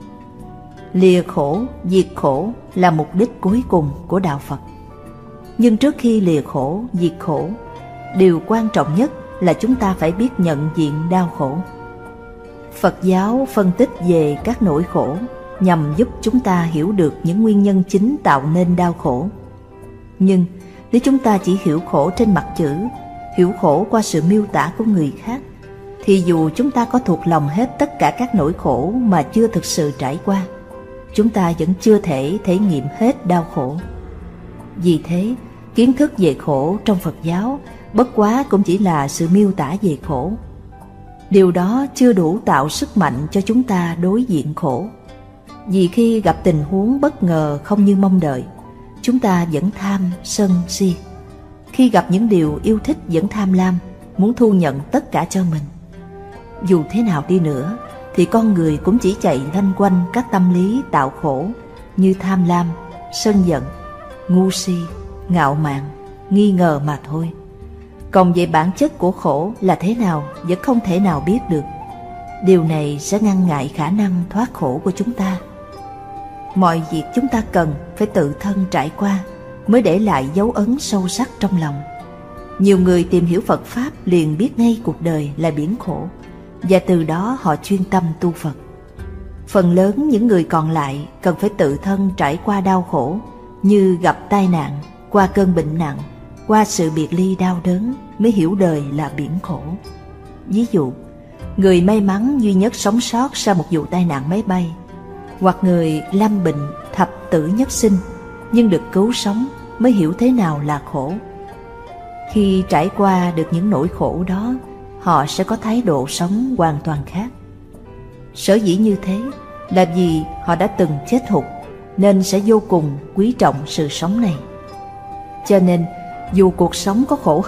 Lìa khổ, diệt khổ là mục đích cuối cùng của Đạo Phật. Nhưng trước khi lìa khổ, diệt khổ, điều quan trọng nhất là chúng ta phải biết nhận diện đau khổ. Phật giáo phân tích về các nỗi khổ nhằm giúp chúng ta hiểu được những nguyên nhân chính tạo nên đau khổ. Nhưng nếu chúng ta chỉ hiểu khổ trên mặt chữ, hiểu khổ qua sự miêu tả của người khác, thì dù chúng ta có thuộc lòng hết tất cả các nỗi khổ mà chưa thực sự trải qua, chúng ta vẫn chưa thể thể nghiệm hết đau khổ. Vì thế, kiến thức về khổ trong Phật giáo bất quá cũng chỉ là sự miêu tả về khổ. Điều đó chưa đủ tạo sức mạnh cho chúng ta đối diện khổ. Vì khi gặp tình huống bất ngờ không như mong đợi, chúng ta vẫn tham, sân, si. Khi gặp những điều yêu thích vẫn tham lam, muốn thu nhận tất cả cho mình. Dù thế nào đi nữa, thì con người cũng chỉ chạy loanh quanh các tâm lý tạo khổ như tham lam, sân giận, ngu si, ngạo mạn, nghi ngờ mà thôi. Còn về bản chất của khổ là thế nào vẫn không thể nào biết được. Điều này sẽ ngăn ngại khả năng thoát khổ của chúng ta. Mọi việc chúng ta cần phải tự thân trải qua mới để lại dấu ấn sâu sắc trong lòng. Nhiều người tìm hiểu Phật Pháp liền biết ngay cuộc đời là biển khổ, và từ đó họ chuyên tâm tu Phật. Phần lớn những người còn lại cần phải tự thân trải qua đau khổ, như gặp tai nạn, qua cơn bệnh nặng, qua sự biệt ly đau đớn mới hiểu đời là biển khổ. Ví dụ, người may mắn duy nhất sống sót sau một vụ tai nạn máy bay, hoặc người lâm bệnh thập tử nhất sinh nhưng được cứu sống mới hiểu thế nào là khổ. Khi trải qua được những nỗi khổ đó, họ sẽ có thái độ sống hoàn toàn khác. Sở dĩ như thế là vì họ đã từng chết hụt, nên sẽ vô cùng quý trọng sự sống này. Cho nên, dù cuộc sống có khổ hơn,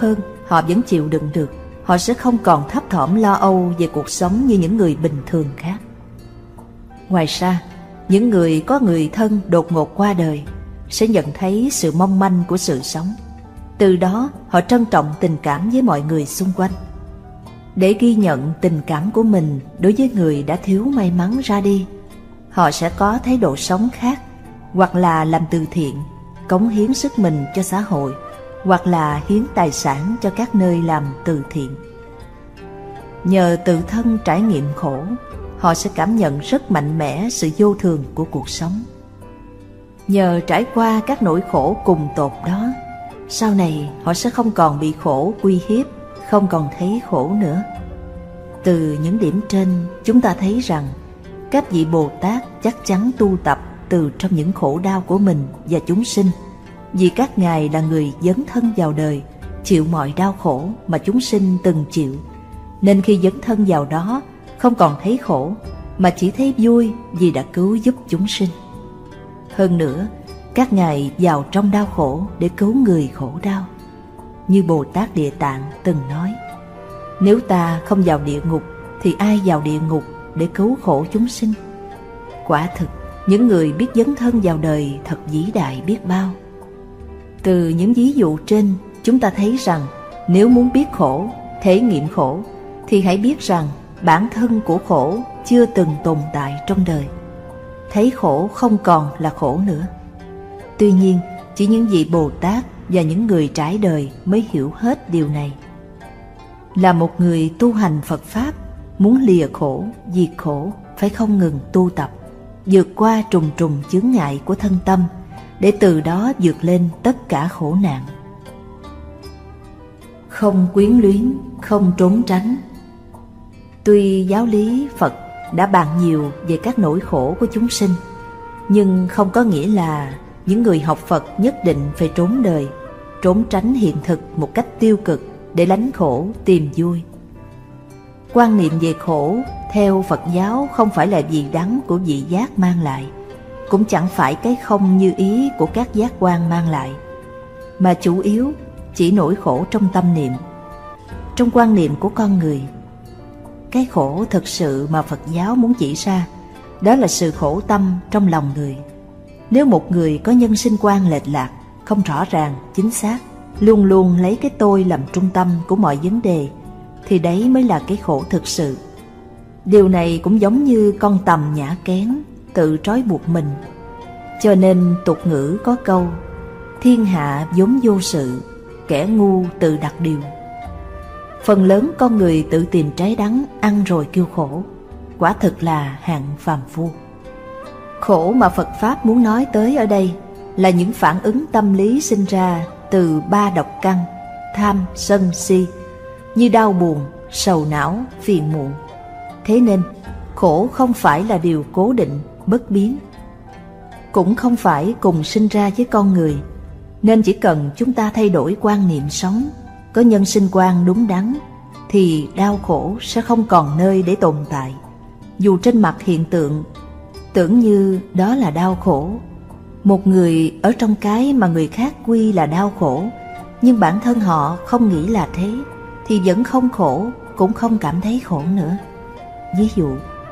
họ vẫn chịu đựng được. Họ sẽ không còn thấp thỏm lo âu về cuộc sống như những người bình thường khác. Ngoài ra, những người có người thân đột ngột qua đời sẽ nhận thấy sự mong manh của sự sống. Từ đó họ trân trọng tình cảm với mọi người xung quanh. Để ghi nhận tình cảm của mình đối với người đã thiếu may mắn ra đi, họ sẽ có thái độ sống khác, hoặc là làm từ thiện, cống hiến sức mình cho xã hội, hoặc là hiến tài sản cho các nơi làm từ thiện. Nhờ tự thân trải nghiệm khổ, họ sẽ cảm nhận rất mạnh mẽ sự vô thường của cuộc sống. Nhờ trải qua các nỗi khổ cùng tột đó, sau này họ sẽ không còn bị khổ uy hiếp, không còn thấy khổ nữa. Từ những điểm trên, chúng ta thấy rằng các vị Bồ Tát chắc chắn tu tập từ trong những khổ đau của mình và chúng sinh, vì các ngài là người dấn thân vào đời, chịu mọi đau khổ mà chúng sinh từng chịu, nên khi dấn thân vào đó không còn thấy khổ, mà chỉ thấy vui vì đã cứu giúp chúng sinh. Hơn nữa, các ngài vào trong đau khổ để cứu người khổ đau. Như Bồ Tát Địa Tạng từng nói: nếu ta không vào địa ngục thì ai vào địa ngục để cứu khổ chúng sinh? Quả thực, những người biết dấn thân vào đời thật vĩ đại biết bao. Từ những ví dụ trên, chúng ta thấy rằng nếu muốn biết khổ, thể nghiệm khổ, thì hãy biết rằng bản thân của khổ chưa từng tồn tại trong đời. Thấy khổ không còn là khổ nữa. Tuy nhiên, chỉ những vị Bồ Tát và những người trải đời mới hiểu hết điều này. Là một người tu hành Phật Pháp, muốn lìa khổ, diệt khổ, phải không ngừng tu tập, vượt qua trùng trùng chướng ngại của thân tâm, để từ đó vượt lên tất cả khổ nạn. Không quyến luyến, không trốn tránh. Tuy giáo lý Phật đã bàn nhiều về các nỗi khổ của chúng sinh, nhưng không có nghĩa là những người học Phật nhất định phải trốn đời, trốn tránh hiện thực một cách tiêu cực để lánh khổ tìm vui. Quan niệm về khổ theo Phật giáo không phải là vị đắng của vị giác mang lại, cũng chẳng phải cái không như ý của các giác quan mang lại, mà chủ yếu chỉ nỗi khổ trong tâm niệm, trong quan niệm của con người. Cái khổ thực sự mà Phật giáo muốn chỉ ra, đó là sự khổ tâm trong lòng người. Nếu một người có nhân sinh quan lệch lạc, không rõ ràng, chính xác, luôn luôn lấy cái tôi làm trung tâm của mọi vấn đề, thì đấy mới là cái khổ thực sự. Điều này cũng giống như con tằm nhả kén, tự trói buộc mình. Cho nên tục ngữ có câu: thiên hạ vốn vô sự, kẻ ngu tự đặt điều. Phần lớn con người tự tìm trái đắng, ăn rồi kêu khổ, quả thực là hạng phàm phu. Khổ mà Phật Pháp muốn nói tới ở đây là những phản ứng tâm lý sinh ra từ ba độc căn: tham, sân, si, như đau buồn, sầu não, phiền muộn. Thế nên, khổ không phải là điều cố định, bất biến, cũng không phải cùng sinh ra với con người. Nên chỉ cần chúng ta thay đổi quan niệm sống, có nhân sinh quan đúng đắn, thì đau khổ sẽ không còn nơi để tồn tại. Dù trên mặt hiện tượng tưởng như đó là đau khổ, một người ở trong cái mà người khác quy là đau khổ, nhưng bản thân họ không nghĩ là thế, thì vẫn không khổ, cũng không cảm thấy khổ nữa. Ví dụ,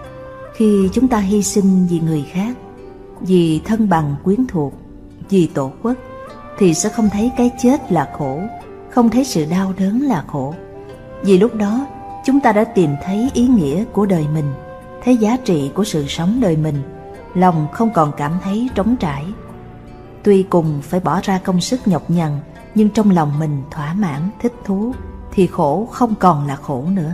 khi chúng ta hy sinh vì người khác, vì thân bằng quyến thuộc, vì tổ quốc, thì sẽ không thấy cái chết là khổ, không thấy sự đau đớn là khổ. Vì lúc đó chúng ta đã tìm thấy ý nghĩa của đời mình, thấy giá trị của sự sống đời mình, lòng không còn cảm thấy trống trải. Tuy cùng phải bỏ ra công sức nhọc nhằn, nhưng trong lòng mình thỏa mãn, thích thú, thì khổ không còn là khổ nữa.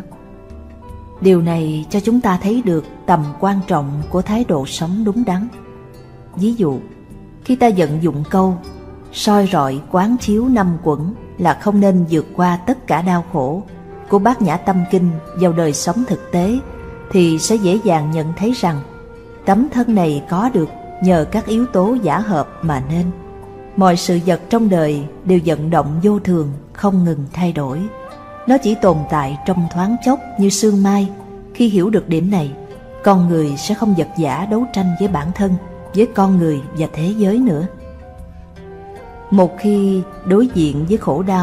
Điều này cho chúng ta thấy được tầm quan trọng của thái độ sống đúng đắn. Ví dụ, khi ta vận dụng câu soi rọi quán chiếu năm quẩn là không nên vượt qua tất cả đau khổ của Bát Nhã Tâm Kinh vào đời sống thực tế, thì sẽ dễ dàng nhận thấy rằng tấm thân này có được nhờ các yếu tố giả hợp mà nên. Mọi sự vật trong đời đều vận động vô thường, không ngừng thay đổi. Nó chỉ tồn tại trong thoáng chốc như sương mai. Khi hiểu được điểm này, con người sẽ không vật vã đấu tranh với bản thân, với con người và thế giới nữa. Một khi đối diện với khổ đau,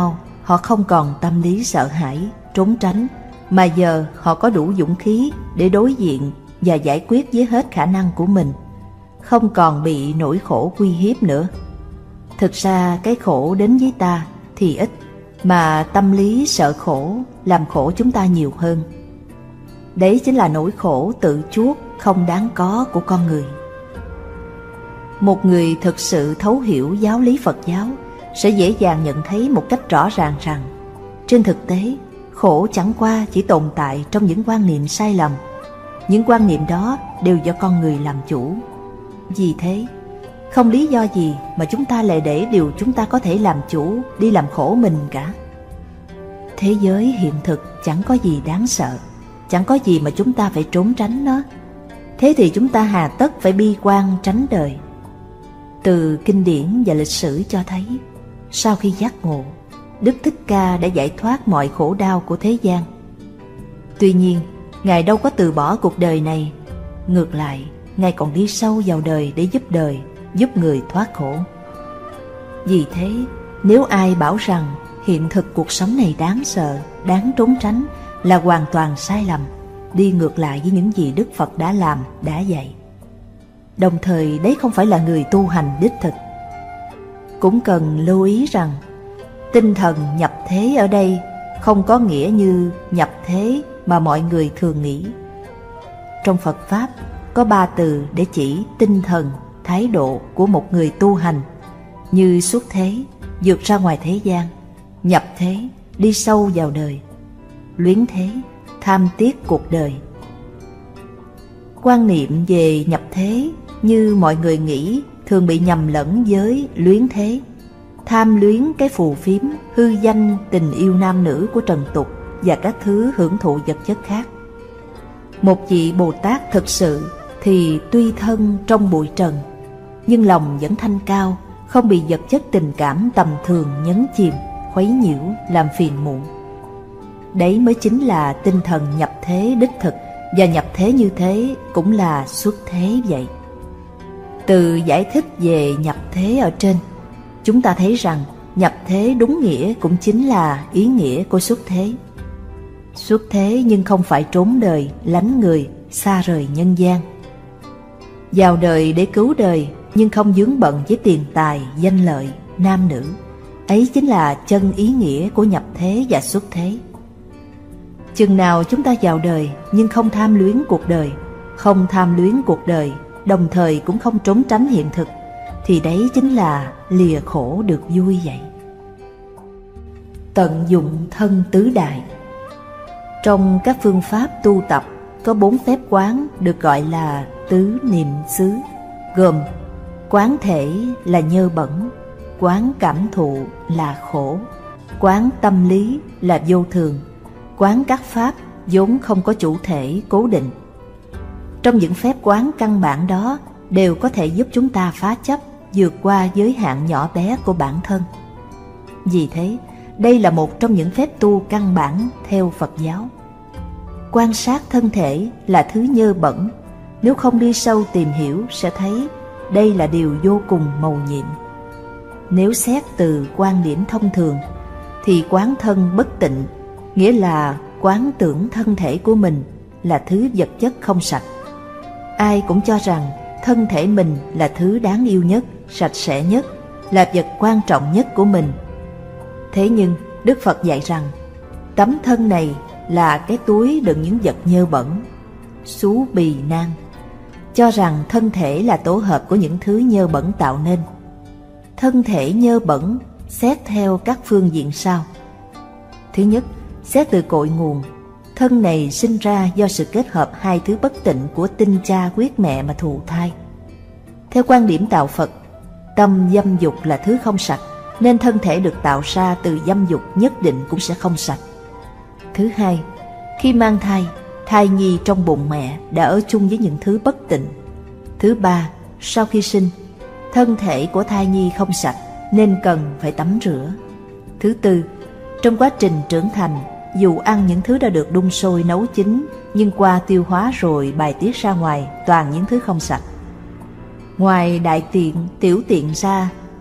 họ không còn tâm lý sợ hãi, trốn tránh, mà giờ họ có đủ dũng khí để đối diện và giải quyết với hết khả năng của mình, không còn bị nỗi khổ uy hiếp nữa. Thực ra cái khổ đến với ta thì ít, mà tâm lý sợ khổ làm khổ chúng ta nhiều hơn. Đấy chính là nỗi khổ tự chuốc không đáng có của con người. Một người thực sự thấu hiểu giáo lý Phật giáo sẽ dễ dàng nhận thấy một cách rõ ràng rằng trên thực tế, khổ chẳng qua chỉ tồn tại trong những quan niệm sai lầm. Những quan niệm đó đều do con người làm chủ. Vì thế, không lý do gì mà chúng ta lại để điều chúng ta có thể làm chủ đi làm khổ mình cả. Thế giới hiện thực chẳng có gì đáng sợ, chẳng có gì mà chúng ta phải trốn tránh nó. Thế thì chúng ta hà tất phải bi quan tránh đời. Từ kinh điển và lịch sử cho thấy, sau khi giác ngộ, Đức Thích Ca đã giải thoát mọi khổ đau của thế gian. Tuy nhiên, Ngài đâu có từ bỏ cuộc đời này. Ngược lại, Ngài còn đi sâu vào đời để giúp đời, giúp người thoát khổ. Vì thế, nếu ai bảo rằng hiện thực cuộc sống này đáng sợ, đáng trốn tránh là hoàn toàn sai lầm, đi ngược lại với những gì Đức Phật đã làm, đã dạy. Đồng thời đấy không phải là người tu hành đích thực. Cũng cần lưu ý rằng tinh thần nhập thế ở đây không có nghĩa như nhập thế mà mọi người thường nghĩ. Trong Phật Pháp có 3 từ để chỉ tinh thần, thái độ của một người tu hành, như xuất thế, vượt ra ngoài thế gian; nhập thế, đi sâu vào đời; luyến thế, tham tiếc cuộc đời. Quan niệm về nhập thế như mọi người nghĩ thường bị nhầm lẫn với luyến thế, tham luyến cái phù phiếm, hư danh, tình yêu nam nữ của trần tục và các thứ hưởng thụ vật chất khác. Một vị Bồ Tát thực sự thì tuy thân trong bụi trần, nhưng lòng vẫn thanh cao, không bị vật chất tình cảm tầm thường nhấn chìm, khuấy nhiễu, làm phiền muộn. Đấy mới chính là tinh thần nhập thế đích thực, và nhập thế như thế cũng là xuất thế vậy. Từ giải thích về nhập thế ở trên, chúng ta thấy rằng nhập thế đúng nghĩa cũng chính là ý nghĩa của xuất thế. Xuất thế nhưng không phải trốn đời, lánh người, xa rời nhân gian. Vào đời để cứu đời nhưng không vướng bận với tiền tài, danh lợi, nam nữ. Ấy chính là chân ý nghĩa của nhập thế và xuất thế. Chừng nào chúng ta vào đời nhưng không tham luyến cuộc đời, không tham luyến cuộc đời, đồng thời cũng không trốn tránh hiện thực, thì đấy chính là lìa khổ được vui vậy. Tận dụng thân tứ đại. Trong các phương pháp tu tập có 4 phép quán được gọi là tứ niệm xứ, gồm quán thể là nhơ bẩn, quán cảm thụ là khổ, quán tâm lý là vô thường, quán các pháp vốn không có chủ thể cố định. Trong những phép quán căn bản đó đều có thể giúp chúng ta phá chấp, vượt qua giới hạn nhỏ bé của bản thân. Vì thế, đây là một trong những phép tu căn bản theo Phật giáo. Quan sát thân thể là thứ nhơ bẩn, nếu không đi sâu tìm hiểu sẽ thấy đây là điều vô cùng mầu nhiệm. Nếu xét từ quan điểm thông thường, thì quán thân bất tịnh, nghĩa là quán tưởng thân thể của mình là thứ vật chất không sạch. Ai cũng cho rằng thân thể mình là thứ đáng yêu nhất, sạch sẽ nhất, là vật quan trọng nhất của mình. Thế nhưng Đức Phật dạy rằng tấm thân này là cái túi đựng những vật nhơ bẩn, xú bì nan, cho rằng thân thể là tổ hợp của những thứ nhơ bẩn tạo nên. Thân thể nhơ bẩn xét theo các phương diện sau. Thứ nhất, xét từ cội nguồn, thân này sinh ra do sự kết hợp hai thứ bất tịnh của tinh cha huyết mẹ mà thụ thai. Theo quan điểm đạo Phật, tâm dâm dục là thứ không sạch, nên thân thể được tạo ra từ dâm dục nhất định cũng sẽ không sạch. Thứ hai, khi mang thai, thai nhi trong bụng mẹ đã ở chung với những thứ bất tịnh. Thứ ba, sau khi sinh, thân thể của thai nhi không sạch nên cần phải tắm rửa. Thứ tư, trong quá trình trưởng thành, dù ăn những thứ đã được đun sôi nấu chín, nhưng qua tiêu hóa rồi bài tiết ra ngoài toàn những thứ không sạch. Ngoài đại tiện, tiểu tiện ra,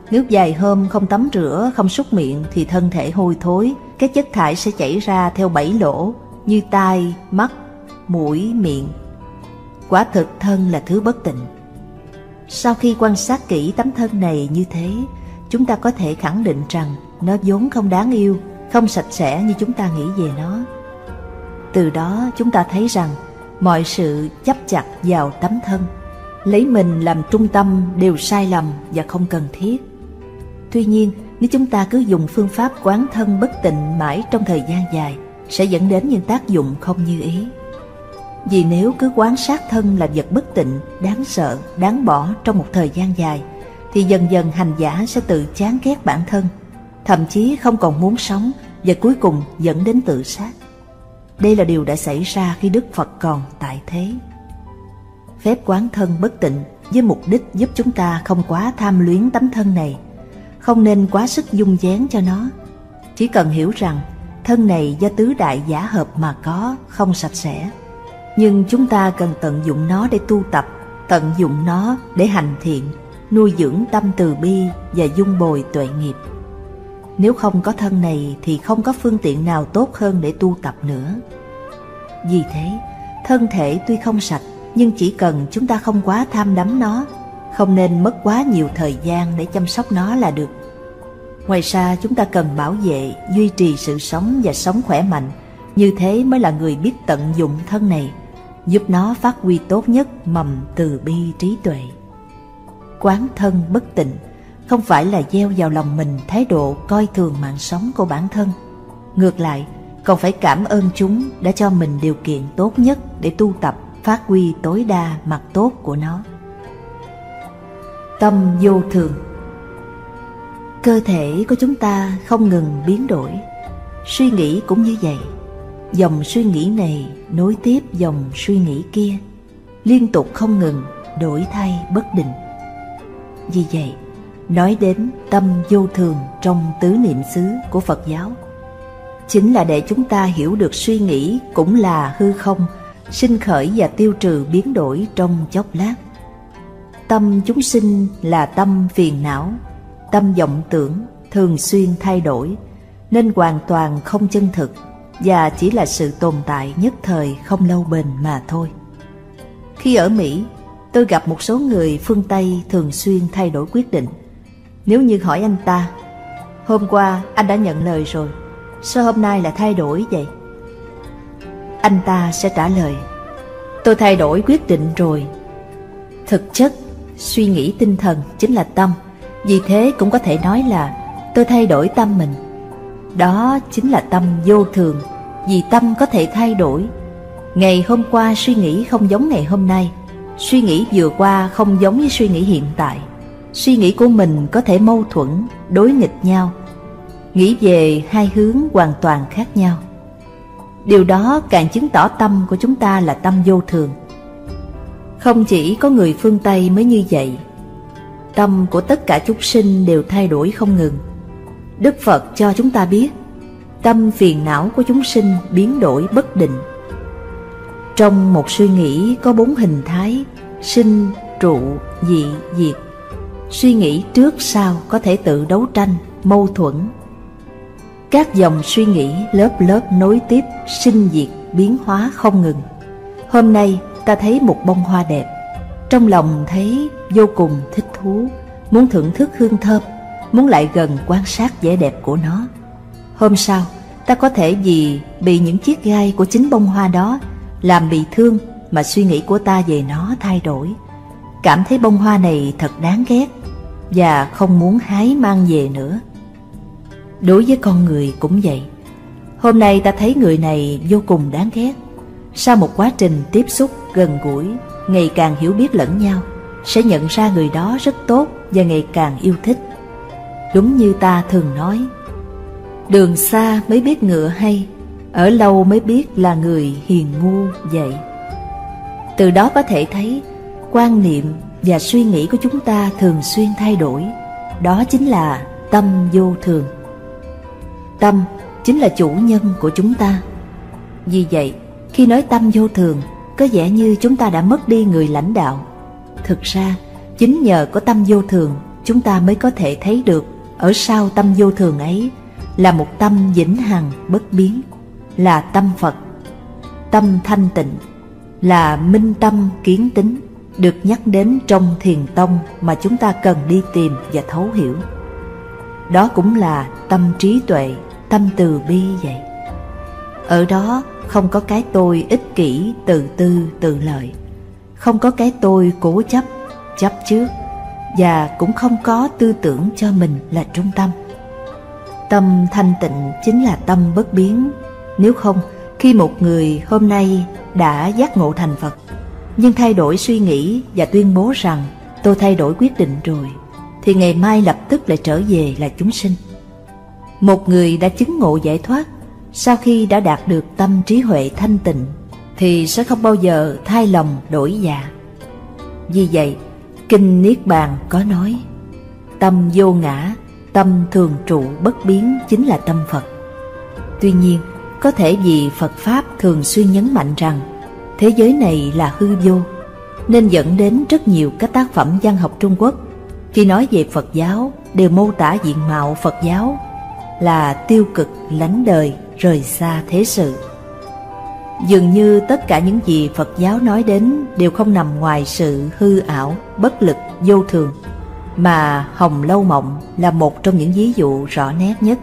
Nếu vài hôm không tắm rửa, không súc miệng thì thân thể hôi thối, các chất thải sẽ chảy ra theo 7 lỗ như tai, mắt, mũi, miệng. Quả thực thân là thứ bất tịnh. Sau khi quan sát kỹ tấm thân này như thế, chúng ta có thể khẳng định rằng nó vốn không đáng yêu, không sạch sẽ như chúng ta nghĩ về nó. Từ đó chúng ta thấy rằng mọi sự chấp chặt vào tấm thân, lấy mình làm trung tâm đều sai lầm và không cần thiết. Tuy nhiên, nếu chúng ta cứ dùng phương pháp quán thân bất tịnh mãi trong thời gian dài, sẽ dẫn đến những tác dụng không như ý. Vì nếu cứ quan sát thân là vật bất tịnh, đáng sợ, đáng bỏ trong một thời gian dài, thì dần dần hành giả sẽ tự chán ghét bản thân, thậm chí không còn muốn sống và cuối cùng dẫn đến tự sát. Đây là điều đã xảy ra khi Đức Phật còn tại thế. Phép quán thân bất tịnh với mục đích giúp chúng ta không quá tham luyến tấm thân này, không nên quá sức dung vén cho nó. Chỉ cần hiểu rằng thân này do tứ đại giả hợp mà có, không sạch sẽ. Nhưng chúng ta cần tận dụng nó để tu tập, tận dụng nó để hành thiện, nuôi dưỡng tâm từ bi và dung bồi tuệ nghiệp. Nếu không có thân này thì không có phương tiện nào tốt hơn để tu tập nữa. Vì thế, thân thể tuy không sạch, nhưng chỉ cần chúng ta không quá tham đắm nó, không nên mất quá nhiều thời gian để chăm sóc nó là được. Ngoài ra, chúng ta cần bảo vệ, duy trì sự sống và sống khỏe mạnh. Như thế mới là người biết tận dụng thân này, giúp nó phát huy tốt nhất mầm từ bi trí tuệ. Quán thân bất tịnh không phải là gieo vào lòng mình thái độ coi thường mạng sống của bản thân. Ngược lại, còn phải cảm ơn chúng đã cho mình điều kiện tốt nhất để tu tập, phát huy tối đa mặt tốt của nó. Tâm vô thường. Cơ thể của chúng ta không ngừng biến đổi, suy nghĩ cũng như vậy. Dòng suy nghĩ này nối tiếp dòng suy nghĩ kia, liên tục không ngừng, đổi thay bất định. Vì vậy, nói đến tâm vô thường trong tứ niệm xứ của Phật giáo, chính là để chúng ta hiểu được suy nghĩ cũng là hư không, sinh khởi và tiêu trừ biến đổi trong chốc lát. Tâm chúng sinh là tâm phiền não, tâm vọng tưởng, thường xuyên thay đổi, nên hoàn toàn không chân thực và chỉ là sự tồn tại nhất thời không lâu bền mà thôi. Khi ở Mỹ, tôi gặp một số người phương Tây thường xuyên thay đổi quyết định. Nếu như hỏi anh ta, hôm qua anh đã nhận lời rồi, sao hôm nay lại thay đổi vậy? Anh ta sẽ trả lời, tôi thay đổi quyết định rồi. Thực chất, suy nghĩ tinh thần chính là tâm, vì thế cũng có thể nói là tôi thay đổi tâm mình. Đó chính là tâm vô thường, vì tâm có thể thay đổi. Ngày hôm qua suy nghĩ không giống ngày hôm nay, suy nghĩ vừa qua không giống với suy nghĩ hiện tại. Suy nghĩ của mình có thể mâu thuẫn, đối nghịch nhau, nghĩ về hai hướng hoàn toàn khác nhau. Điều đó càng chứng tỏ tâm của chúng ta là tâm vô thường. Không chỉ có người phương Tây mới như vậy, tâm của tất cả chúng sinh đều thay đổi không ngừng. Đức Phật cho chúng ta biết, tâm phiền não của chúng sinh biến đổi bất định. Trong một suy nghĩ có 4 hình thái: sinh, trụ, dị, diệt. Suy nghĩ trước sau có thể tự đấu tranh, mâu thuẫn. Các dòng suy nghĩ lớp lớp nối tiếp, sinh diệt, biến hóa không ngừng. Hôm nay ta thấy một bông hoa đẹp, trong lòng thấy vô cùng thích thú, muốn thưởng thức hương thơm, muốn lại gần quan sát vẻ đẹp của nó. Hôm sau, ta có thể vì bị những chiếc gai của chính bông hoa đó làm bị thương mà suy nghĩ của ta về nó thay đổi, cảm thấy bông hoa này thật đáng ghét và không muốn hái mang về nữa. Đối với con người cũng vậy. Hôm nay ta thấy người này vô cùng đáng ghét. Sau một quá trình tiếp xúc gần gũi, ngày càng hiểu biết lẫn nhau, sẽ nhận ra người đó rất tốt và ngày càng yêu thích. Đúng như ta thường nói, đường xa mới biết ngựa hay, ở lâu mới biết là người hiền ngu vậy. Từ đó có thể thấy, quan niệm và suy nghĩ của chúng ta thường xuyên thay đổi. Đó chính là tâm vô thường. Tâm chính là chủ nhân của chúng ta. Vì vậy, khi nói tâm vô thường, có vẻ như chúng ta đã mất đi người lãnh đạo. Thực ra, chính nhờ có tâm vô thường chúng ta mới có thể thấy được ở sau tâm vô thường ấy là một tâm vĩnh hằng bất biến, là tâm Phật. Tâm thanh tịnh là minh tâm kiến tính, được nhắc đến trong Thiền tông mà chúng ta cần đi tìm và thấu hiểu. Đó cũng là tâm trí tuệ, tâm từ bi vậy. Ở đó không có cái tôi ích kỷ, tự tư, tự lợi, không có cái tôi cố chấp, chấp trước, và cũng không có tư tưởng cho mình là trung tâm. Tâm thanh tịnh chính là tâm bất biến. Nếu không, khi một người hôm nay đã giác ngộ thành Phật, nhưng thay đổi suy nghĩ và tuyên bố rằng tôi thay đổi quyết định rồi, thì ngày mai lập tức lại trở về là chúng sinh. Một người đã chứng ngộ giải thoát, sau khi đã đạt được tâm trí huệ thanh tịnh, thì sẽ không bao giờ thay lòng đổi dạ. Vì vậy, Kinh Niết Bàn có nói, tâm vô ngã, tâm thường trụ bất biến chính là tâm Phật. Tuy nhiên, có thể vì Phật Pháp thường xuyên nhấn mạnh rằng thế giới này là hư vô, nên dẫn đến rất nhiều các tác phẩm văn học Trung Quốc khi nói về Phật giáo đều mô tả diện mạo Phật giáo là tiêu cực, lánh đời, rời xa thế sự. Dường như tất cả những gì Phật giáo nói đến đều không nằm ngoài sự hư ảo, bất lực, vô thường, mà Hồng Lâu Mộng là một trong những ví dụ rõ nét nhất.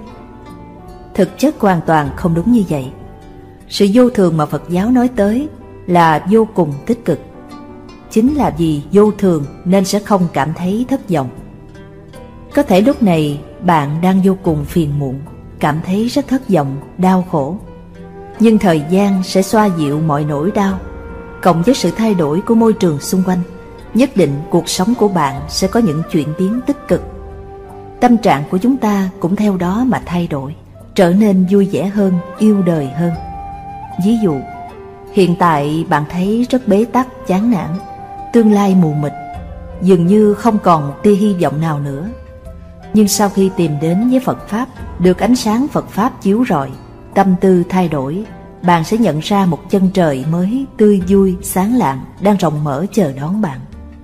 Thực chất hoàn toàn không đúng như vậy. Sự vô thường mà Phật giáo nói tới là vô cùng tích cực. Chính là vì vô thường nên sẽ không cảm thấy thất vọng. Có thể lúc này bạn đang vô cùng phiền muộn, cảm thấy rất thất vọng, đau khổ. Nhưng thời gian sẽ xoa dịu mọi nỗi đau. Cộng với sự thay đổi của môi trường xung quanh, nhất định cuộc sống của bạn sẽ có những chuyển biến tích cực. Tâm trạng của chúng ta cũng theo đó mà thay đổi, trở nên vui vẻ hơn, yêu đời hơn. Ví dụ, hiện tại bạn thấy rất bế tắc, chán nản, tương lai mù mịt, dường như không còn một tia hy vọng nào nữa. Nhưng sau khi tìm đến với Phật Pháp, được ánh sáng Phật Pháp chiếu rọi, tâm tư thay đổi, bạn sẽ nhận ra một chân trời mới tươi vui, sáng lạng đang rộng mở chờ đón bạn.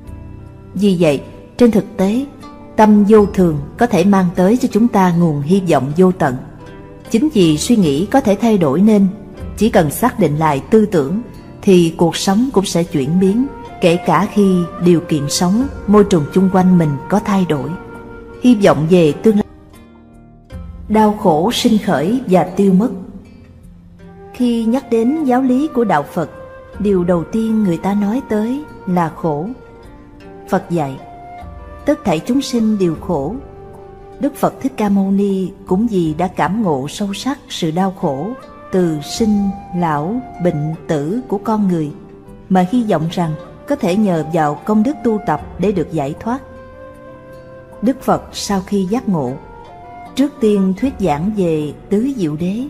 Vì vậy, trên thực tế, tâm vô thường có thể mang tới cho chúng ta nguồn hy vọng vô tận. Chính vì suy nghĩ có thể thay đổi nên chỉ cần xác định lại tư tưởng thì cuộc sống cũng sẽ chuyển biến, kể cả khi điều kiện sống, môi trường chung quanh mình có thay đổi. Hy vọng về tương lai. Đau khổ sinh khởi và tiêu mất. Khi nhắc đến giáo lý của Đạo Phật, điều đầu tiên người ta nói tới là khổ. Phật dạy, tất thảy chúng sinh đều khổ. Đức Phật Thích Ca Mâu Ni cũng vì đã cảm ngộ sâu sắc sự đau khổ từ sinh, lão, bệnh, tử của con người, mà hy vọng rằng có thể nhờ vào công đức tu tập để được giải thoát. Đức Phật sau khi giác ngộ, trước tiên thuyết giảng về tứ diệu đế.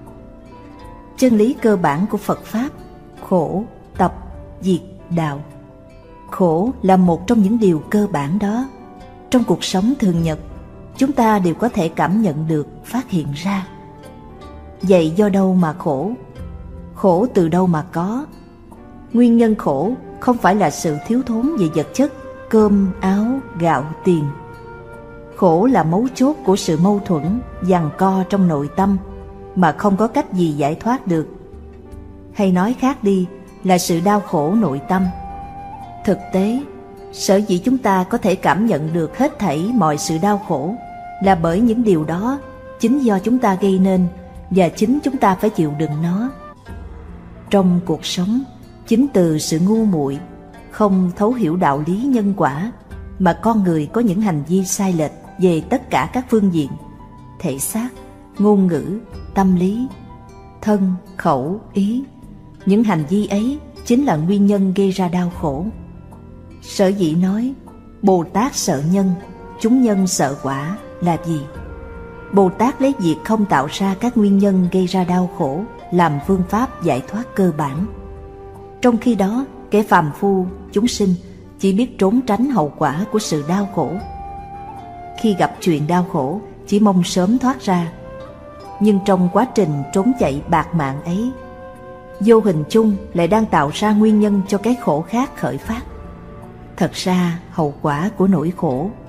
Chân lý cơ bản của Phật Pháp: khổ, tập, diệt, đạo. Khổ là một trong những điều cơ bản đó. Trong cuộc sống thường nhật, chúng ta đều có thể cảm nhận được, phát hiện ra. Vậy do đâu mà khổ? Khổ từ đâu mà có? Nguyên nhân khổ không phải là sự thiếu thốn về vật chất, cơm, áo, gạo, tiền. Khổ là mấu chốt của sự mâu thuẫn, giằng co trong nội tâm mà không có cách gì giải thoát được. Hay nói khác đi, là sự đau khổ nội tâm. Thực tế, sở dĩ chúng ta có thể cảm nhận được hết thảy mọi sự đau khổ là bởi những điều đó chính do chúng ta gây nên, và chính chúng ta phải chịu đựng nó. Trong cuộc sống, chính từ sự ngu muội, không thấu hiểu đạo lý nhân quả, mà con người có những hành vi sai lệch về tất cả các phương diện: thể xác, ngôn ngữ, tâm lý, thân, khẩu, ý. Những hành vi ấy chính là nguyên nhân gây ra đau khổ. Sở dĩ nói Bồ Tát sợ nhân, chúng nhân sợ quả là gì? Bồ Tát lấy việc không tạo ra các nguyên nhân gây ra đau khổ làm phương pháp giải thoát cơ bản. Trong khi đó, kẻ phàm phu, chúng sinh chỉ biết trốn tránh hậu quả của sự đau khổ. Khi gặp chuyện đau khổ, chỉ mong sớm thoát ra. Nhưng trong quá trình trốn chạy bạt mạng ấy, vô hình chung lại đang tạo ra nguyên nhân cho cái khổ khác khởi phát. Thật ra, hậu quả của nỗi khổ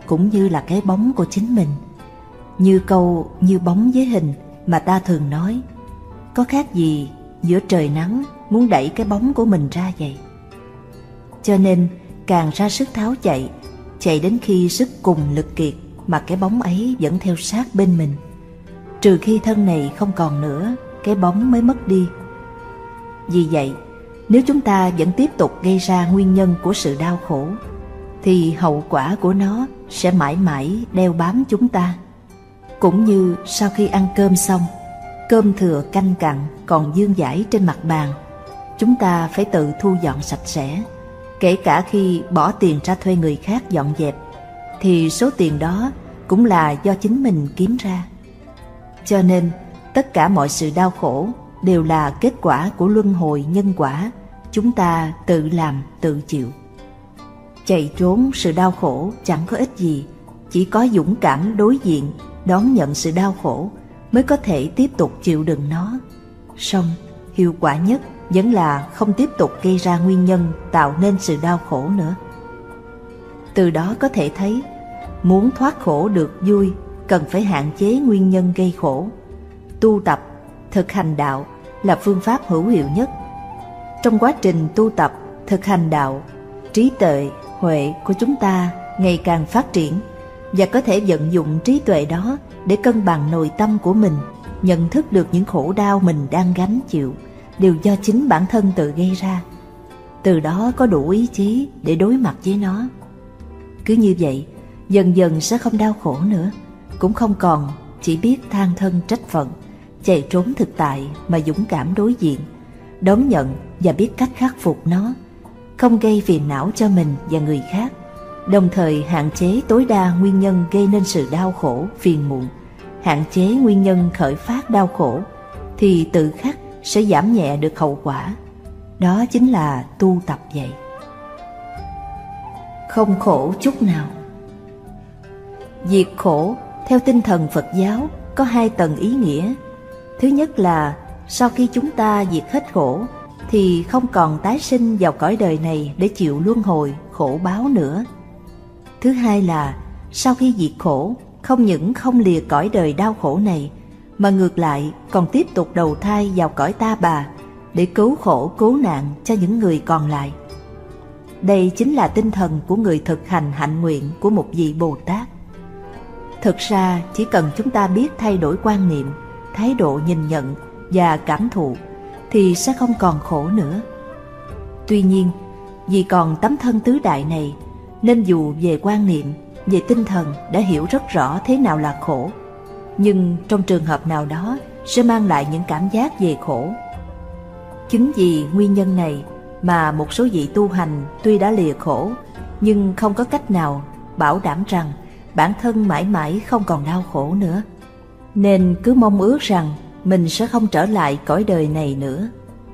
cũng như là cái bóng của chính mình. Như câu như bóng với hình mà ta thường nói, có khác gì giữa trời nắng muốn đẩy cái bóng của mình ra vậy. Cho nên càng ra sức tháo chạy, chạy đến khi sức cùng lực kiệt mà cái bóng ấy vẫn theo sát bên mình. Trừ khi thân này không còn nữa, cái bóng mới mất đi. Vì vậy, nếu chúng ta vẫn tiếp tục gây ra nguyên nhân của sự đau khổ, thì hậu quả của nó sẽ mãi mãi đeo bám chúng ta. Cũng như sau khi ăn cơm xong, cơm thừa canh cặn còn vương vãi trên mặt bàn, chúng ta phải tự thu dọn sạch sẽ. Kể cả khi bỏ tiền ra thuê người khác dọn dẹp, thì số tiền đó cũng là do chính mình kiếm ra. Cho nên tất cả mọi sự đau khổ đều là kết quả của luân hồi nhân quả, chúng ta tự làm tự chịu. Chạy trốn sự đau khổ chẳng có ích gì, chỉ có dũng cảm đối diện, đón nhận sự đau khổ mới có thể tiếp tục chịu đựng nó. Song hiệu quả nhất vẫn là không tiếp tục gây ra nguyên nhân tạo nên sự đau khổ nữa. Từ đó có thể thấy, muốn thoát khổ được vui cần phải hạn chế nguyên nhân gây khổ. Tu tập, thực hành đạo là phương pháp hữu hiệu nhất. Trong quá trình tu tập, thực hành đạo, trí tuệ, huệ của chúng ta ngày càng phát triển, và có thể vận dụng trí tuệ đó để cân bằng nội tâm của mình, nhận thức được những khổ đau mình đang gánh chịu đều do chính bản thân tự gây ra. Từ đó có đủ ý chí để đối mặt với nó. Cứ như vậy, dần dần sẽ không đau khổ nữa, cũng không còn chỉ biết than thân trách phận, chạy trốn thực tại mà dũng cảm đối diện, đón nhận và biết cách khắc phục nó, không gây phiền não cho mình và người khác, đồng thời hạn chế tối đa nguyên nhân gây nên sự đau khổ, phiền muộn, hạn chế nguyên nhân khởi phát đau khổ, thì tự khắc sẽ giảm nhẹ được hậu quả. Đó chính là tu tập vậy. Không khổ chút nào. Diệt khổ theo tinh thần Phật giáo có hai tầng ý nghĩa. Thứ nhất là sau khi chúng ta diệt hết khổ thì không còn tái sinh vào cõi đời này để chịu luân hồi, khổ báo nữa. Thứ hai là sau khi diệt khổ, không những không lìa cõi đời đau khổ này, mà ngược lại còn tiếp tục đầu thai vào cõi ta bà để cứu khổ cứu nạn cho những người còn lại. Đây chính là tinh thần của người thực hành hạnh nguyện của một vị Bồ Tát. Thực ra chỉ cần chúng ta biết thay đổi quan niệm, thái độ nhìn nhận và cảm thụ thì sẽ không còn khổ nữa. Tuy nhiên, vì còn tấm thân tứ đại này, nên dù về quan niệm, về tinh thần đã hiểu rất rõ thế nào là khổ, nhưng trong trường hợp nào đó sẽ mang lại những cảm giác về khổ. Chính vì nguyên nhân này mà một số vị tu hành tuy đã lìa khổ, nhưng không có cách nào bảo đảm rằng bản thân mãi mãi không còn đau khổ nữa, nên cứ mong ước rằng mình sẽ không trở lại cõi đời này nữa.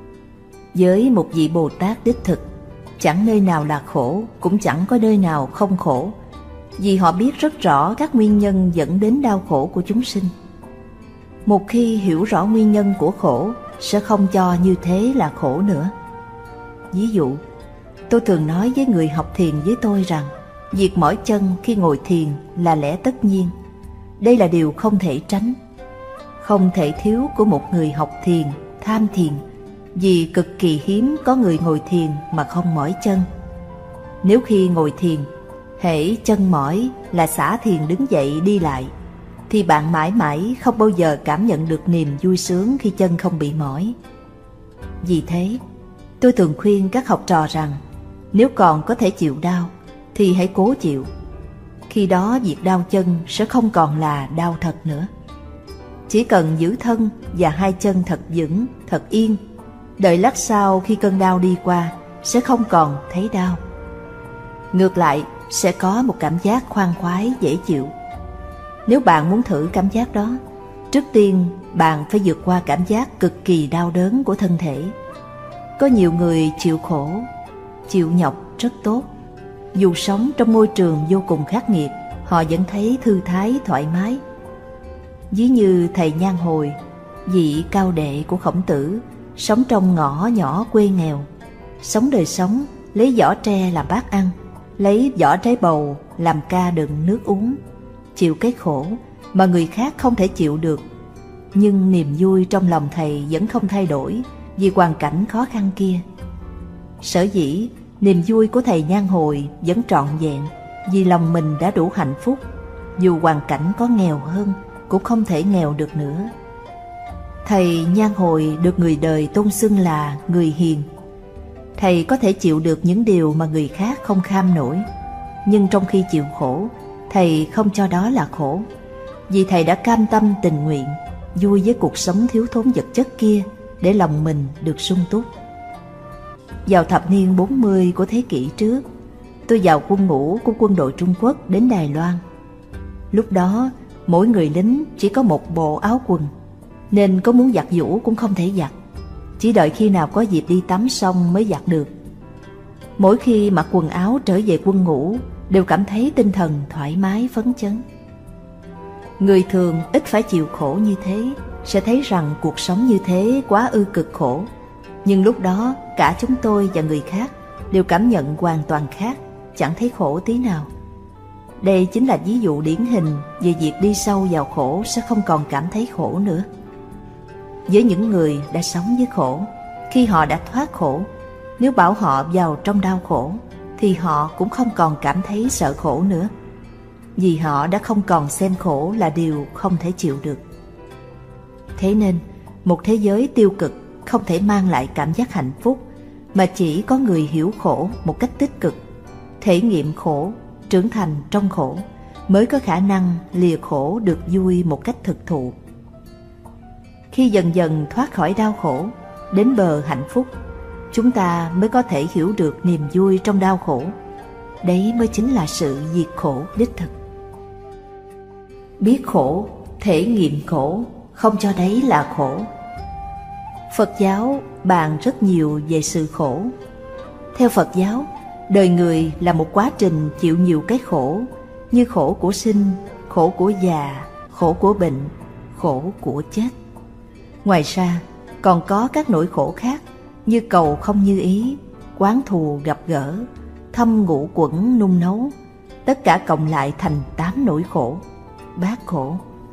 Với một vị Bồ Tát đích thực, chẳng nơi nào là khổ, cũng chẳng có nơi nào không khổ, vì họ biết rất rõ các nguyên nhân dẫn đến đau khổ của chúng sinh. Một khi hiểu rõ nguyên nhân của khổ, sẽ không cho như thế là khổ nữa. Ví dụ, tôi thường nói với người học thiền với tôi rằng việc mỏi chân khi ngồi thiền là lẽ tất nhiên. Đây là điều không thể tránh, không thể thiếu của một người học thiền, tham thiền, vì cực kỳ hiếm có người ngồi thiền mà không mỏi chân. Nếu khi ngồi thiền, hễ chân mỏi là xả thiền đứng dậy đi lại, thì bạn mãi mãi không bao giờ cảm nhận được niềm vui sướng khi chân không bị mỏi. Vì thế, tôi thường khuyên các học trò rằng nếu còn có thể chịu đau thì hãy cố chịu. Khi đó việc đau chân sẽ không còn là đau thật nữa. Chỉ cần giữ thân và hai chân thật vững, thật yên, đợi lát sau khi cơn đau đi qua sẽ không còn thấy đau. Ngược lại, sẽ có một cảm giác khoan khoái dễ chịu. Nếu bạn muốn thử cảm giác đó, trước tiên bạn phải vượt qua cảm giác cực kỳ đau đớn của thân thể. Có nhiều người chịu khổ, chịu nhọc rất tốt. Dù sống trong môi trường vô cùng khắc nghiệt, họ vẫn thấy thư thái, thoải mái. Ví như thầy Nhan Hồi, vị cao đệ của Khổng Tử, sống trong ngõ nhỏ quê nghèo, sống đời sống lấy vỏ tre làm bát ăn, lấy vỏ trái bầu làm ca đựng nước uống, chịu cái khổ mà người khác không thể chịu được. Nhưng niềm vui trong lòng thầy vẫn không thay đổi vì hoàn cảnh khó khăn kia. Sở dĩ niềm vui của thầy Nhan Hồi vẫn trọn vẹn vì lòng mình đã đủ hạnh phúc, dù hoàn cảnh có nghèo hơn cũng không thể nghèo được nữa. Thầy Nhan Hồi được người đời tôn xưng là người hiền. Thầy có thể chịu được những điều mà người khác không kham nổi, nhưng trong khi chịu khổ, thầy không cho đó là khổ, vì thầy đã cam tâm tình nguyện vui với cuộc sống thiếu thốn vật chất kia để lòng mình được sung túc. Vào thập niên 40 của thế kỷ trước, tôi vào quân ngũ của quân đội Trung Quốc đến Đài Loan. Lúc đó, mỗi người lính chỉ có một bộ áo quần, nên có muốn giặt giũ cũng không thể giặt, chỉ đợi khi nào có dịp đi tắm xong mới giặt được. Mỗi khi mặc quần áo trở về quân ngũ, đều cảm thấy tinh thần thoải mái phấn chấn. Người thường ít phải chịu khổ như thế, sẽ thấy rằng cuộc sống như thế quá ư cực khổ. Nhưng lúc đó, cả chúng tôi và người khác đều cảm nhận hoàn toàn khác, chẳng thấy khổ tí nào. Đây chính là ví dụ điển hình về việc đi sâu vào khổ sẽ không còn cảm thấy khổ nữa. Với những người đã sống với khổ, khi họ đã thoát khổ, nếu bảo họ vào trong đau khổ, thì họ cũng không còn cảm thấy sợ khổ nữa, vì họ đã không còn xem khổ là điều không thể chịu được. Thế nên, một thế giới tiêu cực không thể mang lại cảm giác hạnh phúc, mà chỉ có người hiểu khổ một cách tích cực, thể nghiệm khổ, trưởng thành trong khổ, mới có khả năng lìa khổ được vui một cách thực thụ. Khi dần dần thoát khỏi đau khổ, đến bờ hạnh phúc, chúng ta mới có thể hiểu được niềm vui trong đau khổ. Đấy mới chính là sự diệt khổ đích thực. Biết khổ, thể nghiệm khổ, không cho đấy là khổ. Phật giáo bàn rất nhiều về sự khổ. Theo Phật giáo, đời người là một quá trình chịu nhiều cái khổ, như khổ của sinh, khổ của già, khổ của bệnh, khổ của chết. Ngoài ra, còn có các nỗi khổ khác như cầu không như ý, oán thù gặp gỡ, thâm ngũ quẩn nung nấu, tất cả cộng lại thành 8 nỗi khổ, bát khổ.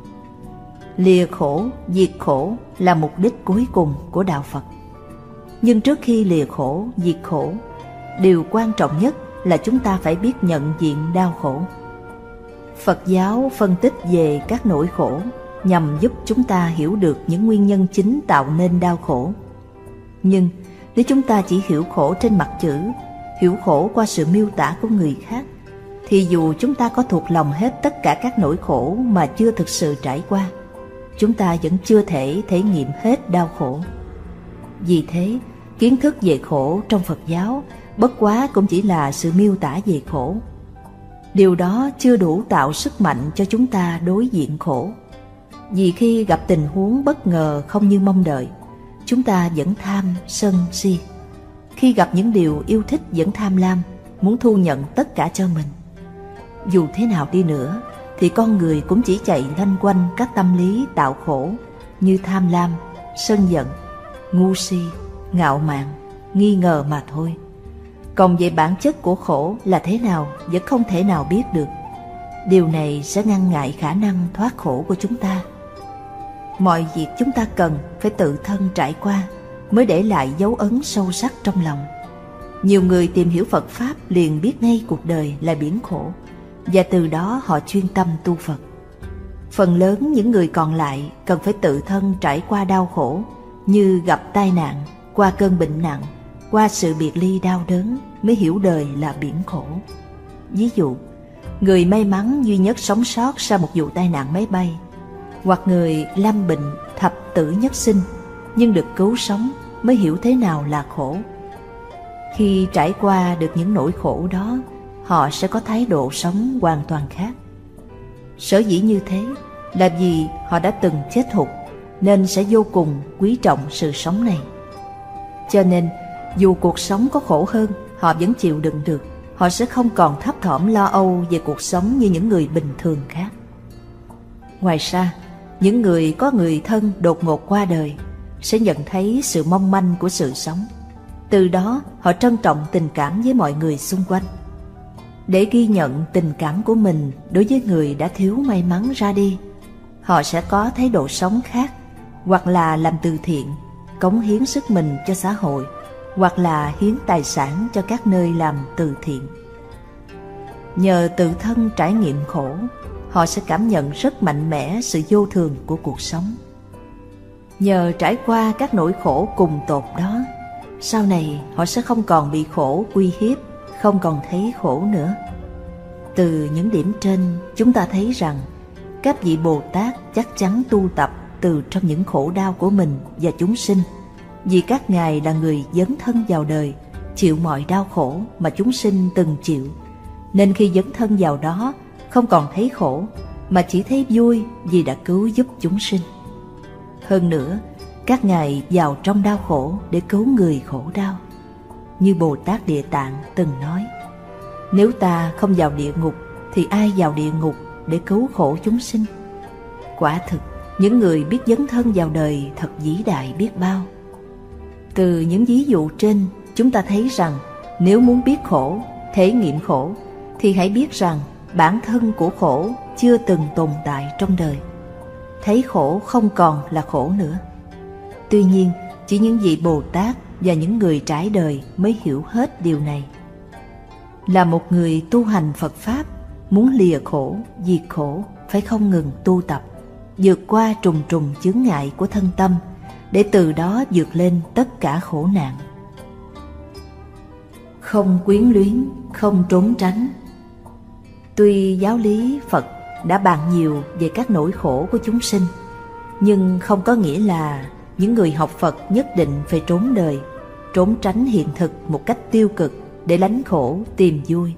Lìa khổ, diệt khổ là mục đích cuối cùng của Đạo Phật. Nhưng trước khi lìa khổ, diệt khổ, điều quan trọng nhất là chúng ta phải biết nhận diện đau khổ. Phật giáo phân tích về các nỗi khổ nhằm giúp chúng ta hiểu được những nguyên nhân chính tạo nên đau khổ. Nhưng nếu chúng ta chỉ hiểu khổ trên mặt chữ, hiểu khổ qua sự miêu tả của người khác, thì dù chúng ta có thuộc lòng hết tất cả các nỗi khổ mà chưa thực sự trải qua, chúng ta vẫn chưa thể thể nghiệm hết đau khổ. Vì thế, kiến thức về khổ trong Phật giáo bất quá cũng chỉ là sự miêu tả về khổ. Điều đó chưa đủ tạo sức mạnh cho chúng ta đối diện khổ. Vì khi gặp tình huống bất ngờ không như mong đợi, chúng ta vẫn tham, sân, si. Khi gặp những điều yêu thích vẫn tham lam, muốn thu nhận tất cả cho mình. Dù thế nào đi nữa, thì con người cũng chỉ chạy loanh quanh các tâm lý tạo khổ như tham lam, sân giận, ngu si, ngạo mạn, nghi ngờ mà thôi. Còn về bản chất của khổ là thế nào vẫn không thể nào biết được. Điều này sẽ ngăn ngại khả năng thoát khổ của chúng ta. Mọi việc chúng ta cần phải tự thân trải qua mới để lại dấu ấn sâu sắc trong lòng. Nhiều người tìm hiểu Phật Pháp liền biết ngay cuộc đời là biển khổ, và từ đó họ chuyên tâm tu Phật. Phần lớn những người còn lại cần phải tự thân trải qua đau khổ, như gặp tai nạn, qua cơn bệnh nặng, qua sự biệt ly đau đớn mới hiểu đời là biển khổ. Ví dụ, người may mắn duy nhất sống sót sau một vụ tai nạn máy bay, hoặc người lâm bệnh thập tử nhất sinh nhưng được cứu sống mới hiểu thế nào là khổ. Khi trải qua được những nỗi khổ đó, họ sẽ có thái độ sống hoàn toàn khác. Sở dĩ như thế là vì họ đã từng chết hụt, nên sẽ vô cùng quý trọng sự sống này. Cho nên, dù cuộc sống có khổ hơn, họ vẫn chịu đựng được. Họ sẽ không còn thấp thỏm lo âu về cuộc sống như những người bình thường khác. Ngoài ra, những người có người thân đột ngột qua đời sẽ nhận thấy sự mong manh của sự sống. Từ đó, họ trân trọng tình cảm với mọi người xung quanh. để ghi nhận tình cảm của mình đối với người đã thiếu may mắn ra đi. Họ sẽ có thái độ sống khác, hoặc là làm từ thiện, cống hiến sức mình cho xã hội, hoặc là hiến tài sản cho các nơi làm từ thiện. Nhờ tự thân trải nghiệm khổ, họ sẽ cảm nhận rất mạnh mẽ sự vô thường của cuộc sống. Nhờ trải qua các nỗi khổ cùng tột đó, sau này họ sẽ không còn bị khổ uy hiếp, không còn thấy khổ nữa. Từ những điểm trên, chúng ta thấy rằng các vị Bồ Tát chắc chắn tu tập từ trong những khổ đau của mình và chúng sinh, vì các ngài là người dấn thân vào đời, chịu mọi đau khổ mà chúng sinh từng chịu, nên khi dấn thân vào đó không còn thấy khổ, mà chỉ thấy vui vì đã cứu giúp chúng sinh. Hơn nữa, các ngài vào trong đau khổ để cứu người khổ đau. Như Bồ Tát Địa Tạng từng nói, nếu ta không vào địa ngục thì ai vào địa ngục để cứu khổ chúng sinh? Quả thực, những người biết dấn thân vào đời thật vĩ đại biết bao. Từ những ví dụ trên, chúng ta thấy rằng nếu muốn biết khổ, thể nghiệm khổ, thì hãy biết rằng bản thân của khổ chưa từng tồn tại trong đời. Thấy khổ không còn là khổ nữa. Tuy nhiên, chỉ những vị Bồ Tát và những người trải đời mới hiểu hết điều này. Là một người tu hành Phật Pháp, muốn lìa khổ, diệt khổ, phải không ngừng tu tập, vượt qua trùng trùng chướng ngại của thân tâm, để từ đó vượt lên tất cả khổ nạn. Không quyến luyến, không trốn tránh. Tuy giáo lý Phật đã bàn nhiều về các nỗi khổ của chúng sinh, nhưng không có nghĩa là những người học Phật nhất định phải trốn đời, trốn tránh hiện thực một cách tiêu cực để lánh khổ tìm vui.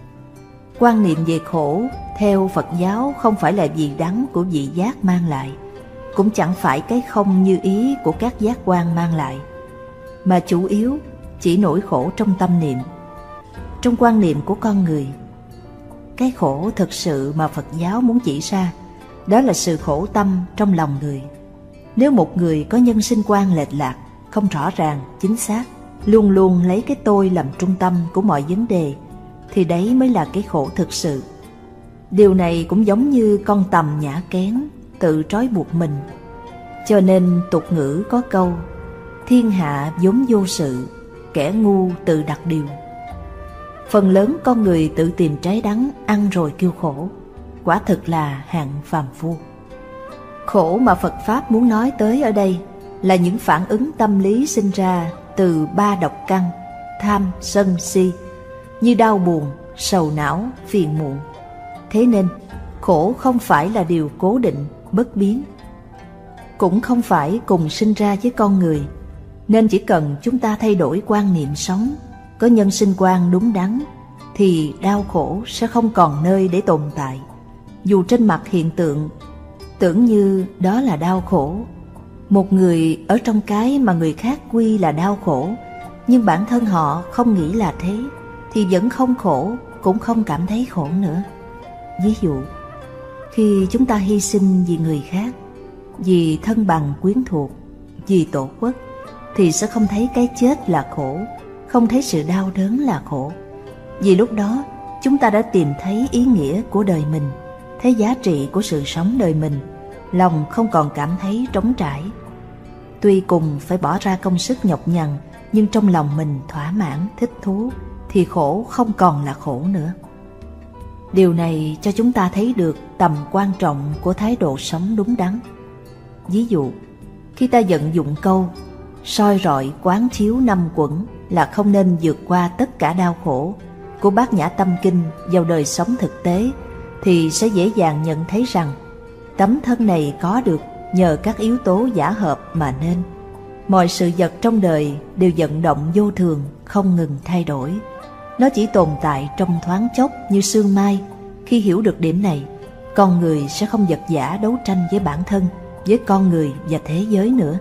Quan niệm về khổ theo Phật giáo không phải là vị đắng của vị giác mang lại, cũng chẳng phải cái không như ý của các giác quan mang lại, mà chủ yếu chỉ nỗi khổ trong tâm niệm, trong quan niệm của con người. Cái khổ thực sự mà Phật giáo muốn chỉ ra, đó là sự khổ tâm trong lòng người. Nếu một người có nhân sinh quan lệch lạc, không rõ ràng, chính xác, luôn luôn lấy cái tôi làm trung tâm của mọi vấn đề, thì đấy mới là cái khổ thực sự. Điều này cũng giống như con tằm nhả kén, tự trói buộc mình. Cho nên tục ngữ có câu, thiên hạ vốn vô sự, kẻ ngu tự đặt điều. Phần lớn con người tự tìm trái đắng, ăn rồi kêu khổ, quả thực là hạng phàm phu. Khổ mà Phật Pháp muốn nói tới ở đây là những phản ứng tâm lý sinh ra từ ba độc căn, tham, sân, si, như đau buồn, sầu não, phiền muộn. Thế nên, khổ không phải là điều cố định, bất biến, cũng không phải cùng sinh ra với con người, nên chỉ cần chúng ta thay đổi quan niệm sống, có nhân sinh quan đúng đắn, thì đau khổ sẽ không còn nơi để tồn tại. Dù trên mặt hiện tượng tưởng như đó là đau khổ, một người ở trong cái mà người khác quy là đau khổ, nhưng bản thân họ không nghĩ là thế, thì vẫn không khổ, cũng không cảm thấy khổ nữa. Ví dụ, khi chúng ta hy sinh vì người khác, vì thân bằng quyến thuộc, vì tổ quốc, thì sẽ không thấy cái chết là khổ, không thấy sự đau đớn là khổ. Vì lúc đó, chúng ta đã tìm thấy ý nghĩa của đời mình, thấy giá trị của sự sống đời mình, lòng không còn cảm thấy trống trải. Tuy cùng phải bỏ ra công sức nhọc nhằn, nhưng trong lòng mình thỏa mãn, thích thú, thì khổ không còn là khổ nữa. Điều này cho chúng ta thấy được tầm quan trọng của thái độ sống đúng đắn. Ví dụ, khi ta vận dụng câu soi rọi quán chiếu năm quẩn là không nên vượt qua tất cả đau khổ của Bát Nhã Tâm Kinh vào đời sống thực tế, thì sẽ dễ dàng nhận thấy rằng tấm thân này có được nhờ các yếu tố giả hợp mà nên. Mọi sự vật trong đời đều vận động vô thường, không ngừng thay đổi. Nó chỉ tồn tại trong thoáng chốc như sương mai. Khi hiểu được điểm này, con người sẽ không vật vã đấu tranh với bản thân, với con người và thế giới nữa.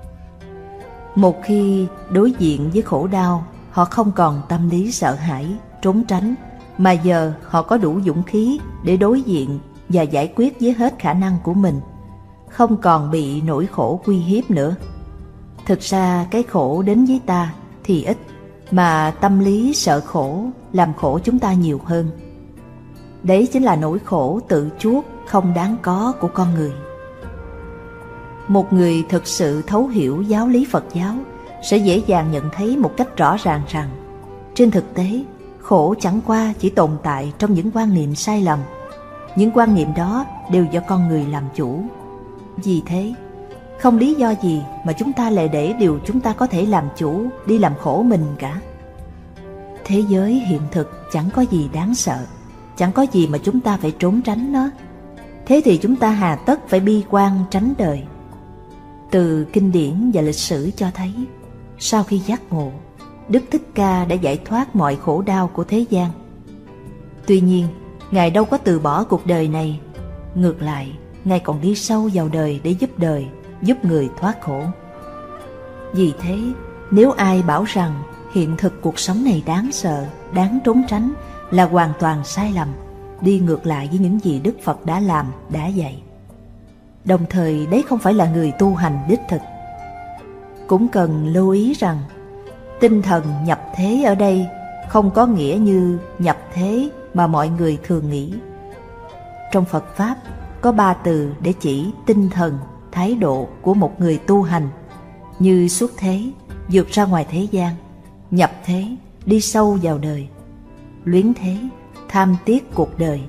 Một khi đối diện với khổ đau, họ không còn tâm lý sợ hãi, trốn tránh, mà giờ họ có đủ dũng khí để đối diện và giải quyết với hết khả năng của mình, không còn bị nỗi khổ uy hiếp nữa. Thực ra cái khổ đến với ta thì ít, mà tâm lý sợ khổ làm khổ chúng ta nhiều hơn. Đấy chính là nỗi khổ tự chuốc không đáng có của con người. Một người thực sự thấu hiểu giáo lý Phật giáo sẽ dễ dàng nhận thấy một cách rõ ràng rằng trên thực tế, khổ chẳng qua chỉ tồn tại trong những quan niệm sai lầm. Những quan niệm đó đều do con người làm chủ. Vì thế, không lý do gì mà chúng ta lại để điều chúng ta có thể làm chủ đi làm khổ mình cả. Thế giới hiện thực chẳng có gì đáng sợ, chẳng có gì mà chúng ta phải trốn tránh nó. Thế thì chúng ta hà tất phải bi quan tránh đời. Từ kinh điển và lịch sử cho thấy, sau khi giác ngộ, Đức Thích Ca đã giải thoát mọi khổ đau của thế gian. Tuy nhiên, Ngài đâu có từ bỏ cuộc đời này. Ngược lại, Ngài còn đi sâu vào đời để giúp đời, giúp người thoát khổ. Vì thế, nếu ai bảo rằng hiện thực cuộc sống này đáng sợ, đáng trốn tránh là hoàn toàn sai lầm, đi ngược lại với những gì Đức Phật đã làm, đã dạy. Đồng thời đấy không phải là người tu hành đích thực. Cũng cần lưu ý rằng tinh thần nhập thế ở đây không có nghĩa như nhập thế mà mọi người thường nghĩ. Trong Phật Pháp có 3 từ để chỉ tinh thần, thái độ của một người tu hành, như xuất thế, vượt ra ngoài thế gian; nhập thế, đi sâu vào đời; luyến thế, tham tiếc cuộc đời.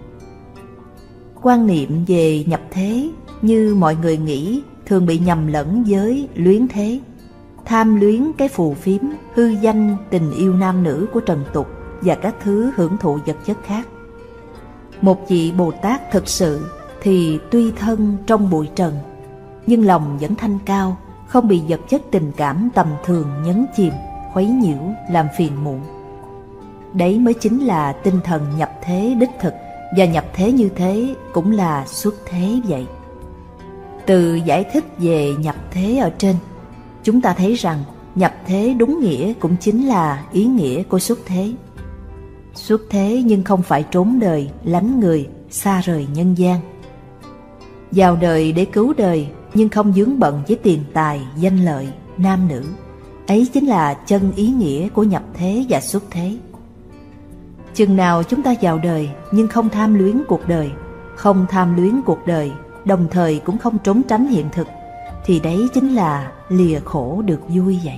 Quan niệm về nhập thế như mọi người nghĩ thường bị nhầm lẫn với luyến thế, tham luyến cái phù phiếm, hư danh, tình yêu nam nữ của trần tục và các thứ hưởng thụ vật chất khác. Một vị Bồ Tát thực sự thì tuy thân trong bụi trần, nhưng lòng vẫn thanh cao, không bị vật chất tình cảm tầm thường nhấn chìm, khuấy nhiễu, làm phiền muộn. Đấy mới chính là tinh thần nhập thế đích thực, và nhập thế như thế cũng là xuất thế vậy. Từ giải thích về nhập thế ở trên, chúng ta thấy rằng nhập thế đúng nghĩa cũng chính là ý nghĩa của xuất thế. Xuất thế nhưng không phải trốn đời, lánh người, xa rời nhân gian. Vào đời để cứu đời nhưng không vướng bận với tiền tài, danh lợi, nam nữ. Ấy chính là chân ý nghĩa của nhập thế và xuất thế. Chừng nào chúng ta vào đời nhưng không tham luyến cuộc đời, không tham luyến cuộc đời, đồng thời cũng không trốn tránh hiện thực, thì đấy chính là lìa khổ được vui vậy.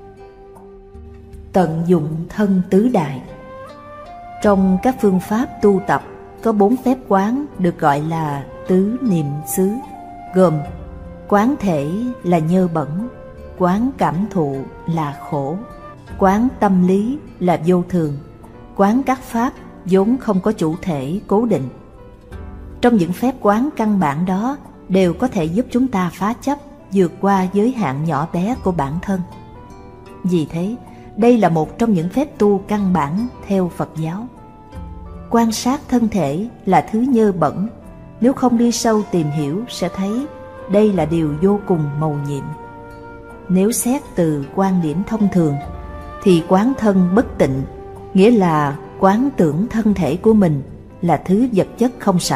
Tận dụng thân tứ đại. Trong các phương pháp tu tập có 4 phép quán được gọi là tứ niệm xứ, gồm quán thể là nhơ bẩn, quán cảm thụ là khổ, quán tâm lý là vô thường, quán các pháp vốn không có chủ thể cố định. Trong những phép quán căn bản đó đều có thể giúp chúng ta phá chấp, vượt qua giới hạn nhỏ bé của bản thân. Vì thế, đây là một trong những phép tu căn bản theo Phật giáo. Quan sát thân thể là thứ nhơ bẩn, nếu không đi sâu tìm hiểu sẽ thấy đây là điều vô cùng mầu nhiệm. Nếu xét từ quan điểm thông thường, thì quán thân bất tịnh, nghĩa là quán tưởng thân thể của mình là thứ vật chất không sạch.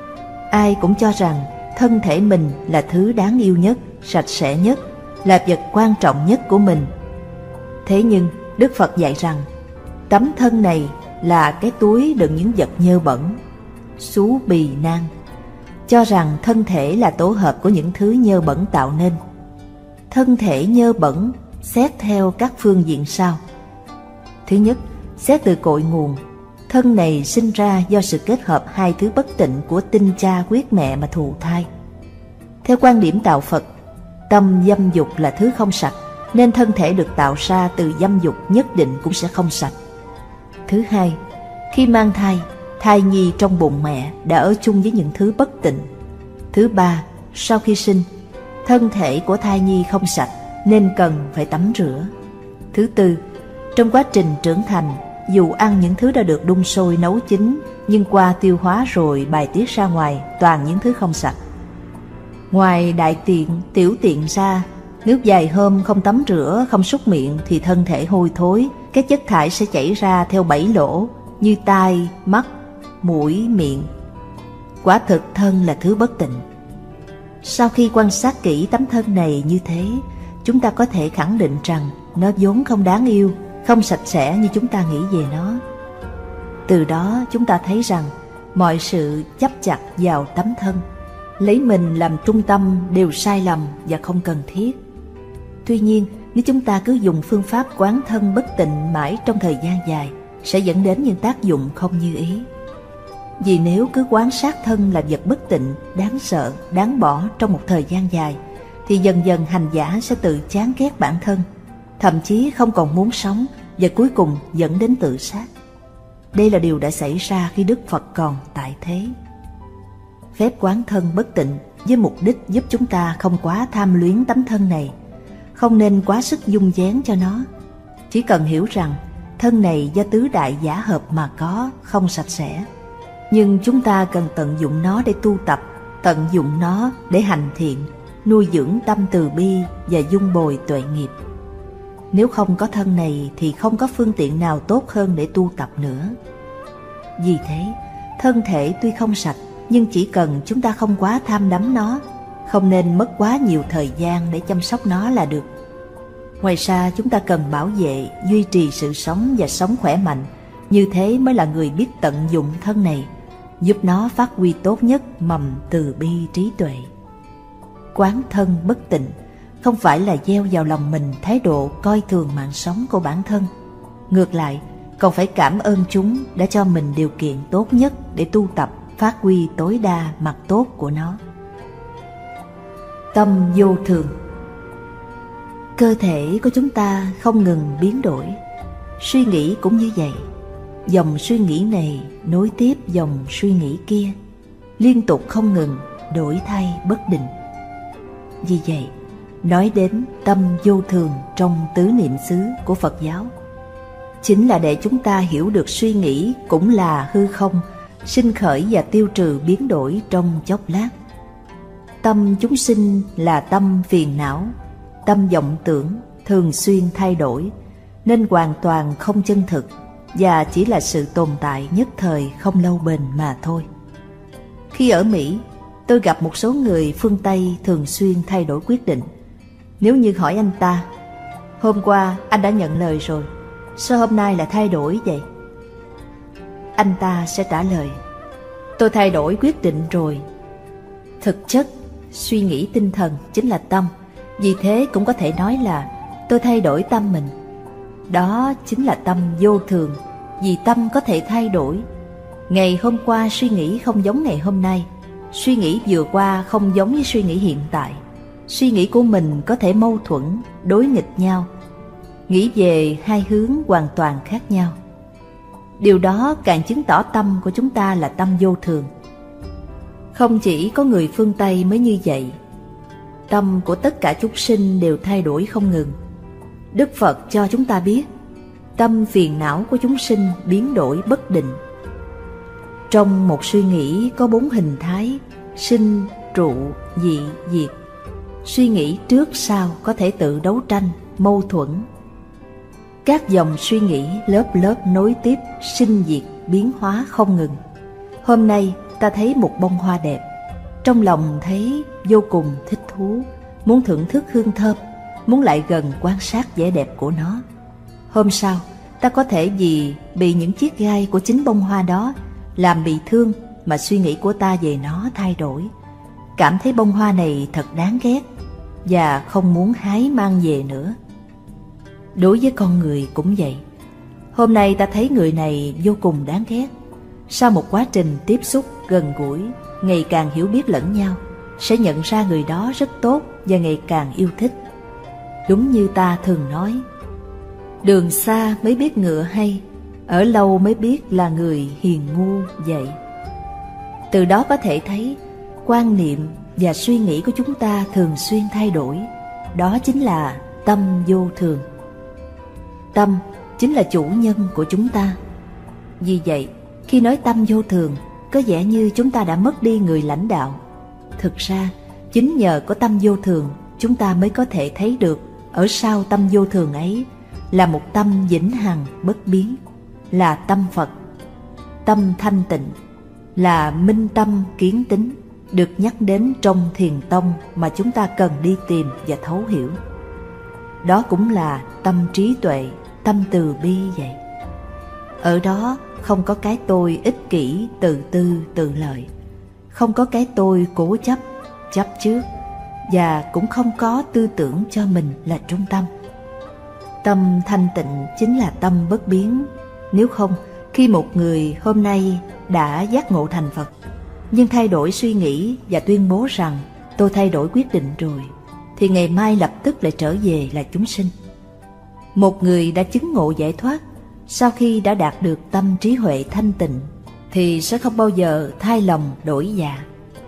Ai cũng cho rằng thân thể mình là thứ đáng yêu nhất, sạch sẽ nhất, là vật quan trọng nhất của mình. Thế nhưng Đức Phật dạy rằng tấm thân này là cái túi đựng những vật nhơ bẩn, xú bì nan, cho rằng thân thể là tổ hợp của những thứ nhơ bẩn tạo nên. Thân thể nhơ bẩn xét theo các phương diện sau. Thứ nhất, xét từ cội nguồn, thân này sinh ra do sự kết hợp hai thứ bất tịnh của tinh cha huyết mẹ mà thụ thai. Theo quan điểm đạo Phật, tâm dâm dục là thứ không sạch, nên thân thể được tạo ra từ dâm dục nhất định cũng sẽ không sạch. Thứ hai, khi mang thai, thai nhi trong bụng mẹ đã ở chung với những thứ bất tịnh. Thứ ba, sau khi sinh, thân thể của thai nhi không sạch nên cần phải tắm rửa. Thứ tư, trong quá trình trưởng thành, dù ăn những thứ đã được đun sôi nấu chín, nhưng qua tiêu hóa rồi bài tiết ra ngoài toàn những thứ không sạch. Ngoài đại tiện, tiểu tiện ra, nếu vài hôm không tắm rửa, không súc miệng thì thân thể hôi thối, các chất thải sẽ chảy ra theo 7 lỗ như tai, mắt, mũi, miệng. Quả thực thân là thứ bất tịnh. Sau khi quan sát kỹ tấm thân này như thế, chúng ta có thể khẳng định rằng nó vốn không đáng yêu, không sạch sẽ như chúng ta nghĩ về nó. Từ đó chúng ta thấy rằng mọi sự chấp chặt vào tấm thân, lấy mình làm trung tâm đều sai lầm và không cần thiết. Tuy nhiên, nếu chúng ta cứ dùng phương pháp quán thân bất tịnh mãi trong thời gian dài, sẽ dẫn đến những tác dụng không như ý. Vì nếu cứ quan sát thân là vật bất tịnh, đáng sợ, đáng bỏ trong một thời gian dài, thì dần dần hành giả sẽ tự chán ghét bản thân, thậm chí không còn muốn sống, và cuối cùng dẫn đến tự sát. Đây là điều đã xảy ra khi Đức Phật còn tại thế. Phép quán thân bất tịnh với mục đích giúp chúng ta không quá tham luyến tấm thân này, không nên quá sức dung vén cho nó. Chỉ cần hiểu rằng thân này do tứ đại giả hợp mà có, không sạch sẽ. Nhưng chúng ta cần tận dụng nó để tu tập, tận dụng nó để hành thiện, nuôi dưỡng tâm từ bi và dung bồi tuệ nghiệp. Nếu không có thân này thì không có phương tiện nào tốt hơn để tu tập nữa. Vì thế, thân thể tuy không sạch, nhưng chỉ cần chúng ta không quá tham đắm nó, không nên mất quá nhiều thời gian để chăm sóc nó là được. Ngoài ra, chúng ta cần bảo vệ, duy trì sự sống và sống khỏe mạnh. Như thế mới là người biết tận dụng thân này, giúp nó phát huy tốt nhất mầm từ bi trí tuệ. Quán thân bất tịnh không phải là gieo vào lòng mình thái độ coi thường mạng sống của bản thân. Ngược lại, còn phải cảm ơn chúng đã cho mình điều kiện tốt nhất để tu tập, phát huy tối đa mặt tốt của nó. Tâm vô thường. Cơ thể của chúng ta không ngừng biến đổi, suy nghĩ cũng như vậy. Dòng suy nghĩ này nối tiếp dòng suy nghĩ kia, liên tục không ngừng, đổi thay bất định. Vì vậy, nói đến tâm vô thường trong tứ niệm xứ của Phật giáo, chính là để chúng ta hiểu được suy nghĩ cũng là hư không, sinh khởi và tiêu trừ biến đổi trong chốc lát. Tâm chúng sinh là tâm phiền não, tâm vọng tưởng thường xuyên thay đổi, nên hoàn toàn không chân thực và chỉ là sự tồn tại nhất thời không lâu bền mà thôi. Khi ở Mỹ, tôi gặp một số người phương Tây thường xuyên thay đổi quyết định. Nếu như hỏi anh ta, hôm qua anh đã nhận lời rồi, sao hôm nay lại thay đổi vậy? Anh ta sẽ trả lời, tôi thay đổi quyết định rồi. Thực chất, suy nghĩ tinh thần chính là tâm, vì thế cũng có thể nói là tôi thay đổi tâm mình. Đó chính là tâm vô thường, vì tâm có thể thay đổi. Ngày hôm qua suy nghĩ không giống ngày hôm nay, suy nghĩ vừa qua không giống với suy nghĩ hiện tại. Suy nghĩ của mình có thể mâu thuẫn, đối nghịch nhau, nghĩ về hai hướng hoàn toàn khác nhau. Điều đó càng chứng tỏ tâm của chúng ta là tâm vô thường. Không chỉ có người phương Tây mới như vậy, tâm của tất cả chúng sinh đều thay đổi không ngừng. Đức Phật cho chúng ta biết, tâm phiền não của chúng sinh biến đổi bất định. Trong một suy nghĩ có 4 hình thái: sinh, trụ, dị, diệt. Suy nghĩ trước sau có thể tự đấu tranh, mâu thuẫn. Các dòng suy nghĩ lớp lớp nối tiếp, sinh diệt, biến hóa không ngừng. Hôm nay ta thấy một bông hoa đẹp, trong lòng thấy vô cùng thích thú, muốn thưởng thức hương thơm, muốn lại gần quan sát vẻ đẹp của nó. Hôm sau, ta có thể vì bị những chiếc gai của chính bông hoa đó làm bị thương mà suy nghĩ của ta về nó thay đổi, cảm thấy bông hoa này thật đáng ghét và không muốn hái mang về nữa. Đối với con người cũng vậy. Hôm nay ta thấy người này vô cùng đáng ghét. Sau một quá trình tiếp xúc gần gũi, ngày càng hiểu biết lẫn nhau, sẽ nhận ra người đó rất tốt và ngày càng yêu thích. Đúng như ta thường nói, đường xa mới biết ngựa hay, ở lâu mới biết là người hiền ngu vậy. Từ đó có thể thấy, quan niệm và suy nghĩ của chúng ta thường xuyên thay đổi. Đó chính là tâm vô thường. Tâm chính là chủ nhân của chúng ta. Vì vậy, khi nói tâm vô thường, có vẻ như chúng ta đã mất đi người lãnh đạo. Thực ra, chính nhờ có tâm vô thường, chúng ta mới có thể thấy được ở sau tâm vô thường ấy là một tâm vĩnh hằng bất biến, là tâm Phật. Tâm thanh tịnh là minh tâm kiến tính, được nhắc đến trong Thiền Tông mà chúng ta cần đi tìm và thấu hiểu. Đó cũng là tâm trí tuệ, tâm từ bi vậy. Ở đó không có cái tôi ích kỷ, tự tư, tự lợi, không có cái tôi cố chấp, chấp trước, và cũng không có tư tưởng cho mình là trung tâm. Tâm thanh tịnh chính là tâm bất biến. Nếu không, khi một người hôm nay đã giác ngộ thành Phật, nhưng thay đổi suy nghĩ và tuyên bố rằng tôi thay đổi quyết định rồi, thì ngày mai lập tức lại trở về là chúng sinh. Một người đã chứng ngộ giải thoát, sau khi đã đạt được tâm trí huệ thanh tịnh, thì sẽ không bao giờ thay lòng đổi dạ.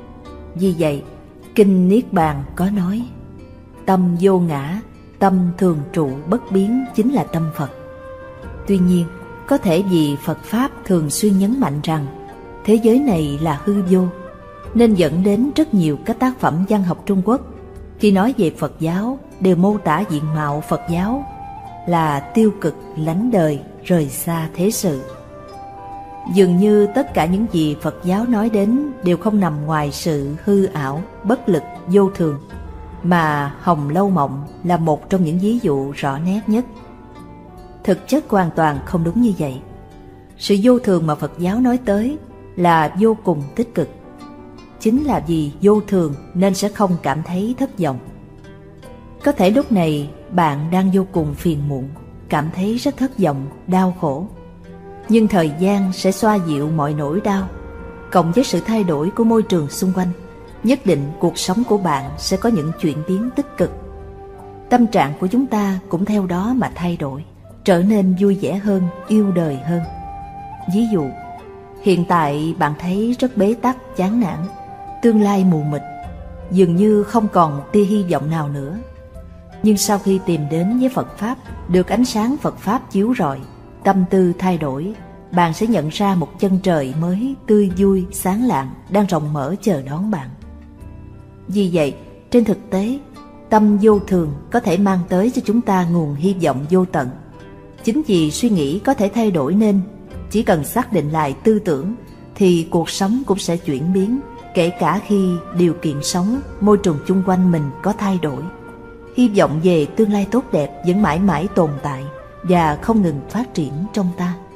Vì vậy, Kinh Niết Bàn có nói, tâm vô ngã, tâm thường trụ bất biến chính là tâm Phật. Tuy nhiên, có thể vì Phật Pháp thường xuyên nhấn mạnh rằng thế giới này là hư vô, nên dẫn đến rất nhiều các tác phẩm văn học Trung Quốc khi nói về Phật giáo đều mô tả diện mạo Phật giáo là tiêu cực, lánh đời, rời xa thế sự. Dường như tất cả những gì Phật giáo nói đến đều không nằm ngoài sự hư ảo, bất lực, vô thường, mà Hồng Lâu Mộng là một trong những ví dụ rõ nét nhất. Thực chất hoàn toàn không đúng như vậy. Sự vô thường mà Phật giáo nói tới là vô cùng tích cực. Chính là vì vô thường nên sẽ không cảm thấy thất vọng. Có thể lúc này bạn đang vô cùng phiền muộn, cảm thấy rất thất vọng, đau khổ. Nhưng thời gian sẽ xoa dịu mọi nỗi đau. Cộng với sự thay đổi của môi trường xung quanh, nhất định cuộc sống của bạn sẽ có những chuyển biến tích cực. Tâm trạng của chúng ta cũng theo đó mà thay đổi, trở nên vui vẻ hơn, yêu đời hơn. Ví dụ, hiện tại bạn thấy rất bế tắc, chán nản, tương lai mù mịt, dường như không còn một tia hy vọng nào nữa. Nhưng sau khi tìm đến với Phật Pháp, được ánh sáng Phật Pháp chiếu rọi, tâm tư thay đổi, bạn sẽ nhận ra một chân trời mới tươi vui, sáng lạng đang rộng mở chờ đón bạn. Vì vậy, trên thực tế, tâm vô thường có thể mang tới cho chúng ta nguồn hy vọng vô tận. Chính vì suy nghĩ có thể thay đổi nên chỉ cần xác định lại tư tưởng thì cuộc sống cũng sẽ chuyển biến, kể cả khi điều kiện sống, môi trường chung quanh mình có thay đổi. Hy vọng về tương lai tốt đẹp vẫn mãi mãi tồn tại và không ngừng phát triển trong ta.